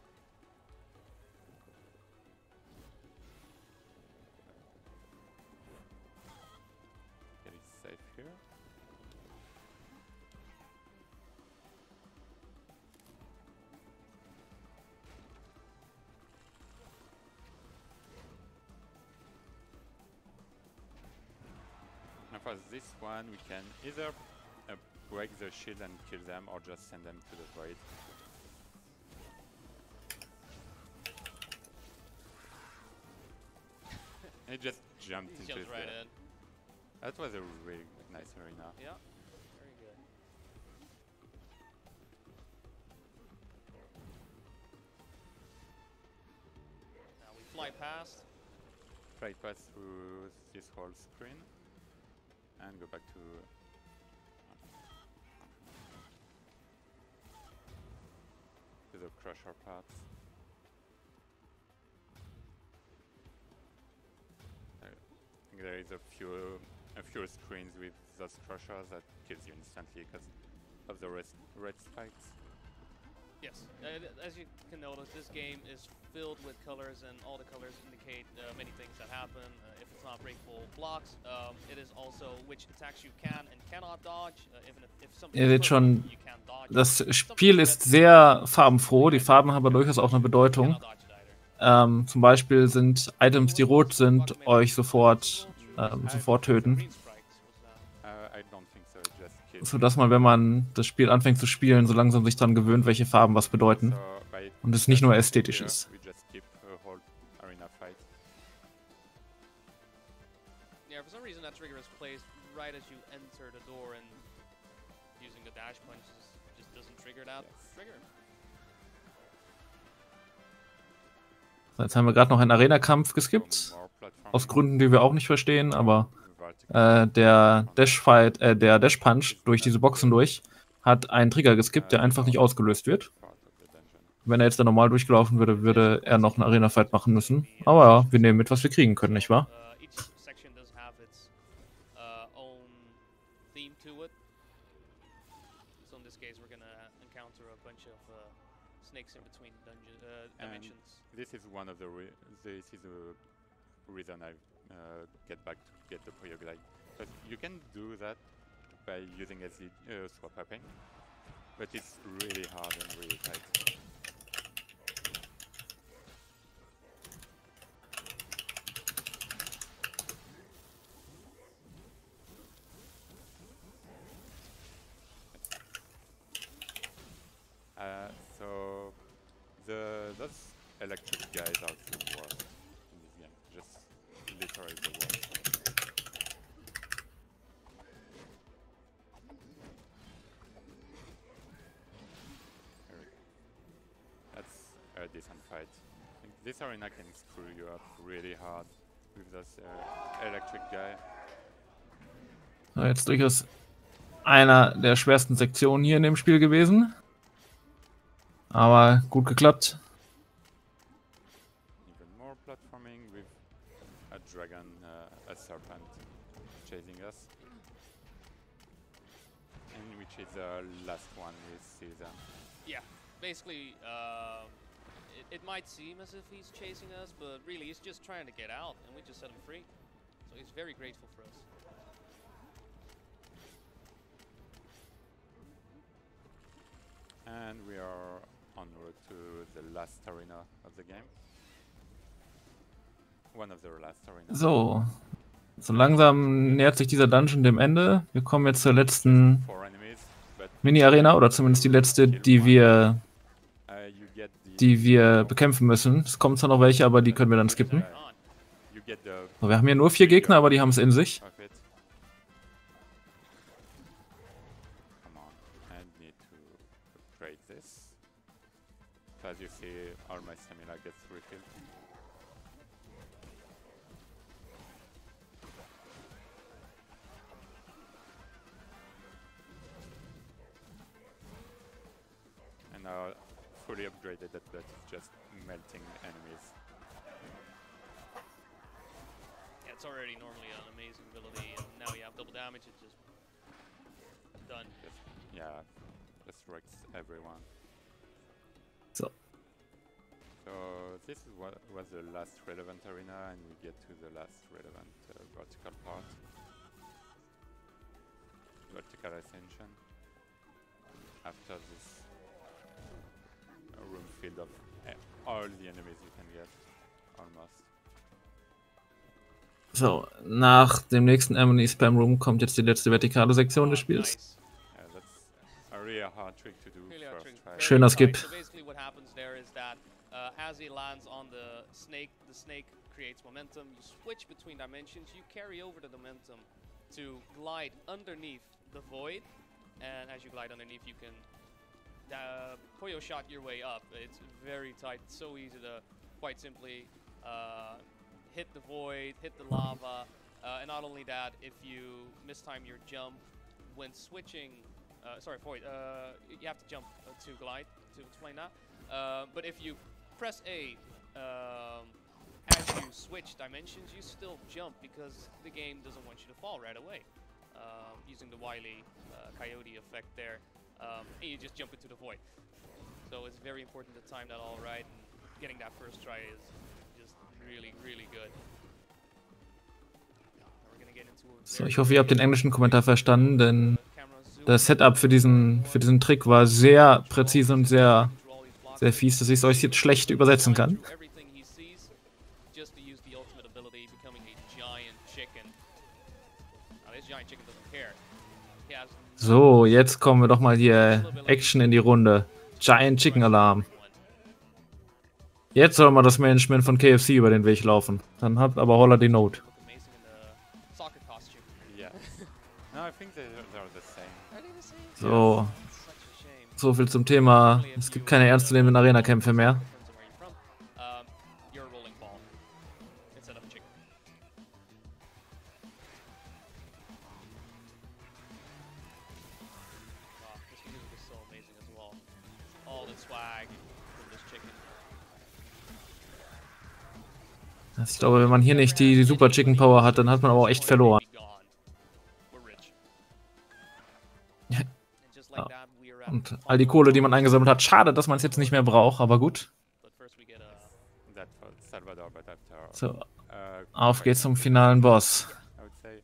C: For this one, we can either break the shield and kill them, or just send them to the void. He just jumped into the...
B: Right in.
C: That was a really nice arena.
B: Yeah, very good. Now we fly past.
C: Fly past through this whole screen and go back to the crusher parts. There is a few screens with those crushers that kills you instantly because of the red spikes.
B: Yes, as you can notice, this game is filled with colors, and all the colors indicate many things that happen. If it's not breakable blocks, it is also which attacks you can and cannot dodge. Even if something
A: Ihr seht schon, das Spiel ist sehr farbenfroh. Die Farben haben aber durchaus auch eine Bedeutung. Zum Beispiel sind Items, die rot sind, euch sofort töten. Sodass man, wenn man das Spiel anfängt zu spielen, so langsam sich daran gewöhnt, welche Farben was bedeuten. Und es nicht nur ästhetisch ist.
B: Yeah, for some reason that trigger is placed right as you enter the door, and using the dash punch just doesn't trigger that trigger.
A: So, jetzt haben wir gerade noch einen Arena-Kampf geskippt. Aus Gründen, die wir auch nicht verstehen, aber der Dash-Punch durch diese Boxen durch hat einen Trigger geskippt, der einfach nicht ausgelöst wird. Wenn er jetzt da normal durchgelaufen würde, würde er noch einen Arena-Fight machen müssen. Aber ja, wir nehmen mit, was wir kriegen können, nicht wahr?
B: So in this case, we're gonna encounter a bunch of snakes in between dungeons. dimensions.
C: This is one of the reason I get back to get the Puyo Glide. Because you can do that by using SD swap mapping, but it's really hard and really tight. So those electric guys are the worst in this game. Just literally the worst. That's a decent fight. I think this arena can screw you up really hard with those electric guy.
A: So, jetzt durchaus einer der schwersten Sektionen hier in dem Spiel gewesen. Aber gut geklappt.
C: Even more platforming with a dragon, a serpent chasing us. And which is the last one with Caesar.
B: Yeah, basically, it might seem as if he's chasing us, but really he's just trying to get out, and we just set him free. So he's very grateful for us.
C: And we are en route to the last arena of the game. One of the last arenas.
A: So langsam nähert sich dieser Dungeon dem Ende. Wir kommen jetzt zur letzten
C: 4 enemies, but
A: Mini-Arena, oder zumindest die letzte, die wir bekämpfen müssen. Es kommen zwar noch welche, aber die können wir dann skippen.
C: you get the
A: So, wir haben hier nur 4 Gegner, aber die haben es in sich.
C: of it. Come on, I need to upgrade this. So as you see, all my stamina gets refilled. And now fully upgraded that, but it's just melting enemies.
B: Yeah, it's already normally an amazing ability, and now you have double damage, it's just done.
C: Just, yeah, just wrecks everyone.
A: So.
C: So this is what was the last relevant arena, and we get to the last relevant vertical part. Vertical ascension. After this room filled of all the enemies you can get, almost.
A: So, nach dem nächsten Emily Spam Room kommt jetzt die letzte vertikale Sektion des Spiels.
B: Nice.
C: Yeah, that's a really hard trick to do
B: Really hard
C: first
B: trick.
C: try.
A: Schöner Skip.
B: So basically what happens there is that as he lands on the snake creates momentum. You switch between dimensions. You carry over the momentum to glide underneath the void, and as you glide underneath, you can Puyo shot your way up. It's very tight. It's so easy to quite simply hit the void, hit the lava, and not only that, if you mistime your jump when switching, void, you have to jump to glide, to explain that. But if you press A as you switch dimensions, you still jump because the game doesn't want you to fall right away. Using the Wily Coyote effect there, and you just jump into the void. So it's very important to time that all right, and getting that first try is just really, really good.
A: So, ich hoffe, ihr habt den englischen Kommentar verstanden, denn das Setup für diesen Trick war sehr präzise und sehr fies, dass ich es euch jetzt schlecht übersetzen kann. So, jetzt kommen wir doch mal hier Action in die Runde. Giant Chicken Alarm. Jetzt soll mal das Management von KFC über den Weg laufen. Dann habt aber Holler die Not.
C: Yeah. No, I think they're the same.
A: So viel zum Thema. Es gibt keine ernstzunehmenden Arena-Kämpfe mehr. Ich glaube, wenn man hier nicht die Super Chicken Power hat, dann hat man aber auch echt verloren. Und all die Kohle, die man eingesammelt hat, schade, dass man es jetzt nicht mehr braucht, aber gut.
C: Salvador, but after
A: So, auf geht's zum finalen Boss.
C: I would say.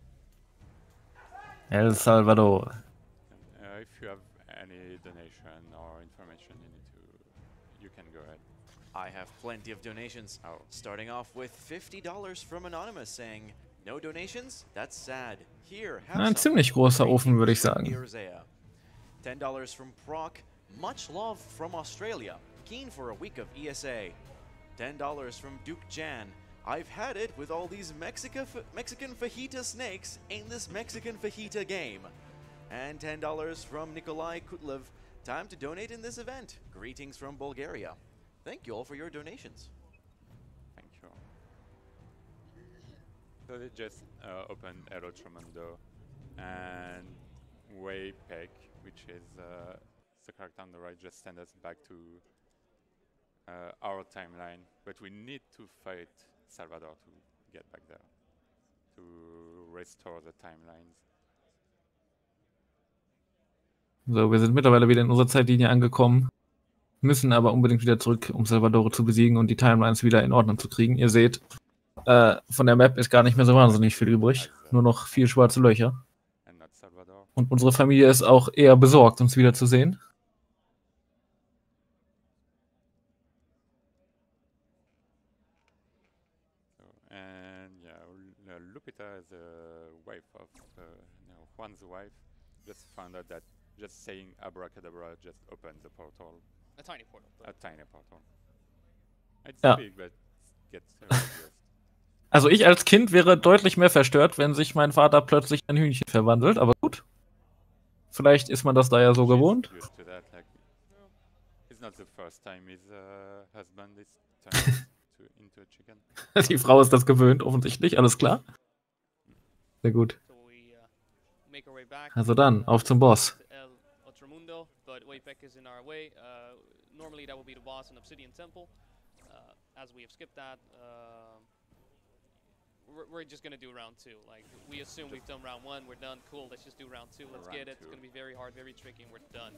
A: El Salvador.
C: If you have any donation or information you can go ahead.
D: I have plenty of donations.
C: Oh.
D: Starting off with $50 from Anonymous saying, no donations? That's sad. Here, have
A: Ein
D: some.
A: ziemlich großer Ofen, würde ich
D: From
A: sagen.
D: Irzea. $10 from Proc. Much love from Australia. Keen for a week of ESA. $10 from Duke Jan. I've had it with all these Mexican fajita snakes in this Mexican fajita game. And $10 from Nikolai Kutlev. Time to donate in this event. Greetings from Bulgaria. Thank you all for your donations.
C: Thank you. So they just opened Hello Tremondo and Waypeck, which is the character on the right, just send us back to our timeline. But we need to fight Salvador to get back there, to restore the timelines.
A: So, wir sind mittlerweile wieder in unserer Zeitlinie angekommen, müssen aber unbedingt wieder zurück, um Salvador zu besiegen und die Timelines wieder in Ordnung zu kriegen. Ihr seht, von der Map ist gar nicht mehr so wahnsinnig viel übrig, nur noch 4 schwarze Löcher.
C: And not Salvador.
A: Und unsere Familie ist auch eher besorgt, uns wiederzusehen.
C: So, and yeah, Lupita is the wife of Juan's wife. Just found out that just saying abracadabra just opened the portal,
B: A tiny portal.
C: a tiny portal. It's
A: Ja.
C: big, but gets reduced.
A: Also ich als Kind wäre deutlich mehr verstört, wenn sich mein Vater plötzlich in ein Hühnchen verwandelt, aber gut. Vielleicht ist man das da ja so gewohnt.
C: Used to that, like, it's not the first time his husband is turned into a chicken.
A: Die Frau ist das gewöhnt, offensichtlich, alles klar. Sehr gut.
B: So we make our way back.
A: Also dann, auf zum Boss.
B: to El Otro but Waypeck is in our way. Normally that would be the boss in Obsidian Temple. As we have skipped that, we're just gonna do round 2. Like, we assume we've done round 1, we're done, cool, let's just do round 2, let's get
C: Round
B: it. It's
C: two.
B: gonna be very hard, very tricky, and we're done.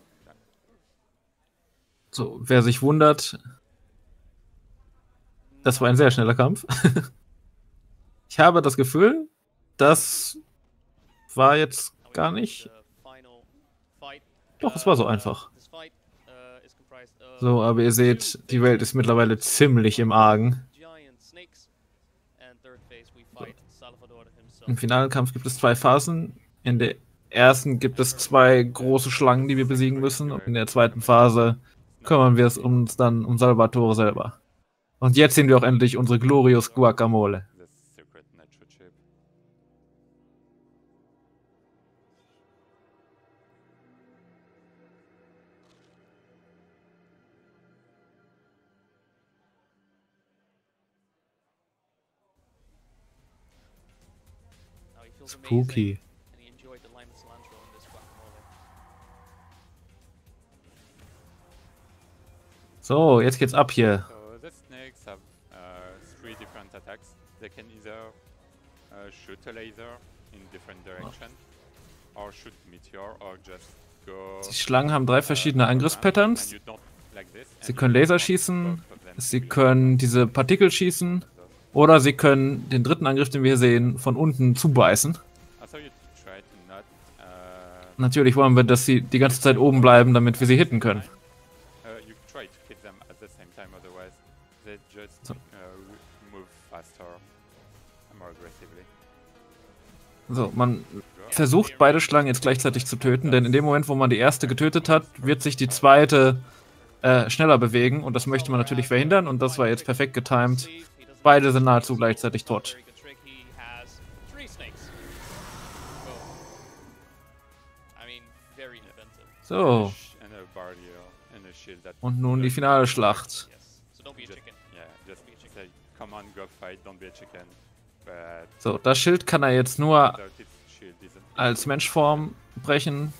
A: So, wer sich wundert, das war ein sehr schneller Kampf. Ich habe das Gefühl, das war jetzt
B: Now we
A: gar
B: go to
A: nicht.
B: the final fight.
A: Doch, es war so einfach.
B: This fight, is comprised of
A: So, aber ihr seht, die Welt ist mittlerweile ziemlich im Argen.
B: giant snakes, and third phase we fight Salvador himself.
A: Im finalen Kampf gibt es 2 Phasen. In der ersten gibt es 2 große Schlangen, die wir besiegen müssen. Und in der zweiten Phase kümmern wir uns dann um Salvatore selber. Und jetzt sehen wir auch endlich unsere Glorious Guacamole.
C: The secret nacho chip.
B: Now he feels amazing,
A: Spooky.
B: and he enjoyed the lime and cilantro in this guacamole.
A: So, jetzt geht's ab hier.
C: So the snakes have 3 different attacks. They can either shoot a laser in different direction, or shoot meteor, or just go.
A: Die Schlangen haben 3 verschiedene Angriffspatterns.
C: And you don't like this, and
A: Sie
C: you
A: können Laser
C: don't
A: schießen,
C: both of them
A: sie
C: to be
A: können diese Partikel schießen oder sie können den dritten Angriff, den wir hier sehen, von unten zubeißen.
C: Also you try to not
A: Natürlich wollen wir, dass sie die ganze Zeit oben bleiben, damit wir sie hitten können.
C: you try to hit them at the same time, otherwise they just
A: So.
C: move faster and more aggressively.
A: So, man versucht beide Schlangen jetzt gleichzeitig zu töten, denn in dem Moment, wo man die erste getötet hat, wird sich die zweite schneller bewegen und das möchte man natürlich verhindern und das war jetzt perfekt getimed. Beide sind nahezu gleichzeitig tot.
B: Very good trick. He has 3 snakes. Boom. I mean, very inventive.
A: So,
C: And a barrier and a shield that
A: und nun die finale Schlacht.
B: Yes. So don't be a
C: just,
B: chicken.
C: yeah, just say, come on, go fight, don't be a chicken. But
A: So, das Schild kann er jetzt nur
C: without its shield isn't
A: als Menschform brechen.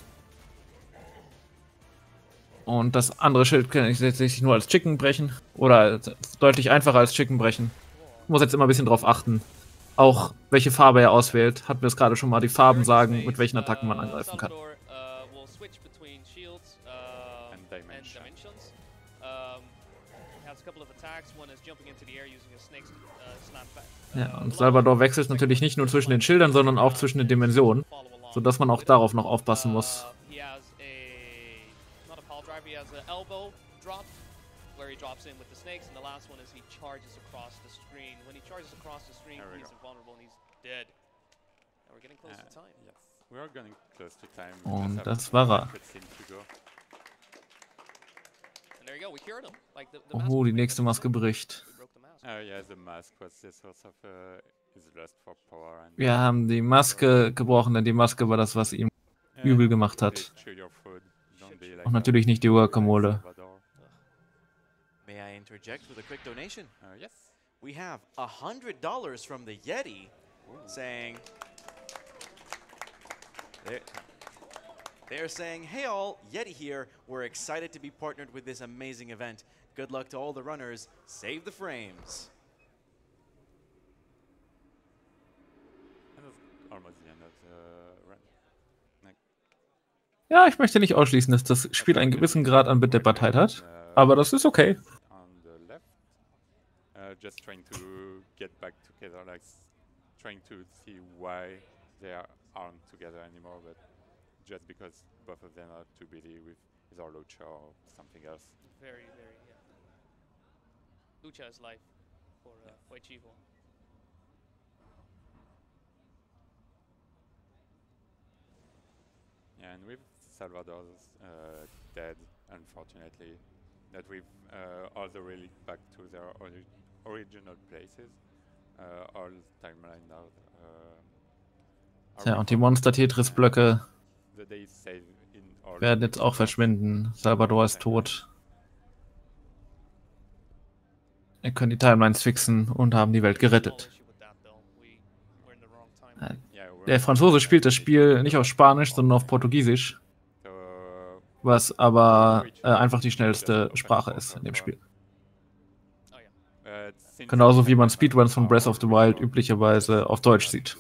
A: Und das andere Schild kann ich tatsächlich nur als Chicken brechen. Oder deutlich einfacher als Chicken brechen. Muss jetzt immer ein bisschen drauf achten. Auch welche Farbe er auswählt. Hatten wir es gerade schon mal, die Farben sagen, mit welchen Attacken man angreifen kann.
B: Salvador, will switch between shields
C: and dimension.
B: dimensions. Has a
A: Ja, und Salvador wechselt natürlich nicht nur zwischen den Schildern, sondern auch zwischen den Dimensionen, sodass man auch darauf noch aufpassen muss.
B: Where he drops in with the snakes, and the last one is he charges across the screen. When he charges across the screen, he's invulnerable and he's dead. And we're getting close to time.
C: Yes, we are getting close to time.
A: Und das war er.
B: And there you go, we cured him. Like the
A: Oh, die nächste Maske bricht.
C: Yeah, the mask was the source of his lust for power. And
A: Wir haben die Maske gebrochen, denn die Maske war das, was ihm übel gemacht hat. Und natürlich nicht die Guacamole.
D: May I interject with a quick donation?
C: Yes.
D: We have $100 from the Yeti saying, they're saying, hey all, Yeti here. We're excited to be partnered with this amazing event. Good luck to all the runners. Save the frames.
C: And that's almost the end of the run.
A: Ja, ich möchte nicht ausschließen, dass das Spiel einen gewissen Grad an Bitdeppertheit hat, aber das ist okay.
C: On the left, just trying to get back together, like trying to see why they aren't together anymore, but just because both of them are too busy with either Lucha or something else.
B: Very, very, yeah. Lucha is life for White Chivo.
C: Yeah, and with Salvador's dead, unfortunately, that we've all the relic back to their original places. All timeline now.
A: Tja, und die Monster-Tetris-Blöcke
C: The days save in all
A: werden jetzt auch verschwinden. Salvador ist tot. Wir können die Timelines fixen und haben die Welt gerettet. Der Franzose spielt das Spiel nicht auf Spanisch, sondern auf Portugiesisch, was aber einfach die schnellste Sprache ist in dem Spiel. Genauso wie man Speedruns von Breath of the Wild üblicherweise auf Deutsch sieht.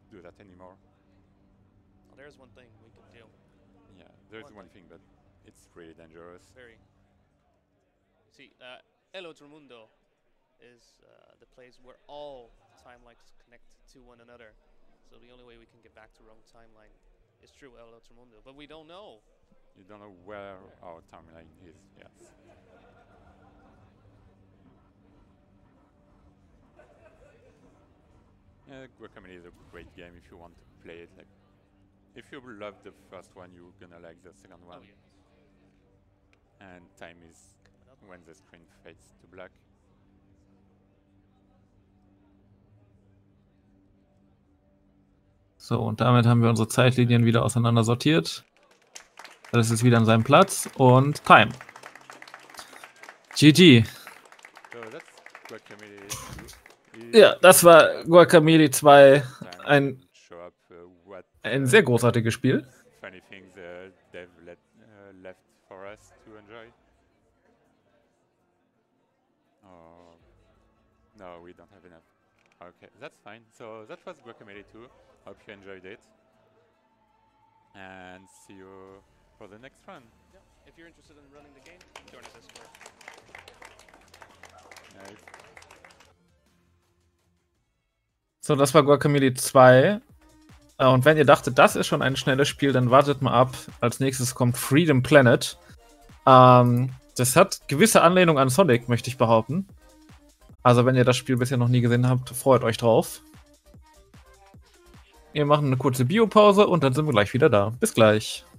B: El Otro Mundo is the place where all timelines connect to one another. So the only way we can get back to our own timeline is through El Otro Mundo. But we don't know.
C: You don't know where our timeline is, yes. Guacamelee is a great game if you want to play it. Like, if you love the first one, you're gonna like the second one.
B: Oh, yeah.
C: And time is when the screen fades to black.
A: So, und damit haben wir unsere Zeitlinien wieder auseinander sortiert. Alles ist wieder an seinem Platz und Time. GG.
C: So that's Guacamelee 2.
A: Ja, das war Guacamelee 2. Ein sehr großartiges Spiel.
C: Funny things they've left for us to enjoy. No, we don't have enough. Okay, that's fine. So that was Guacamelee 2. Hope you enjoyed it. And see you for the next run.
B: Yeah. If you're interested in running the game, join us Discord.
C: Nice.
A: So, das war Guacamelee 2. Und wenn ihr dachtet, das ist schon ein schnelles Spiel, dann wartet mal ab. Als nächstes kommt Freedom Planet. Das hat gewisse Anlehnung an Sonic, möchte ich behaupten. Also wenn ihr das Spiel bisher noch nie gesehen habt, freut euch drauf. Wir machen eine kurze Biopause und dann sind wir gleich wieder da. Bis gleich.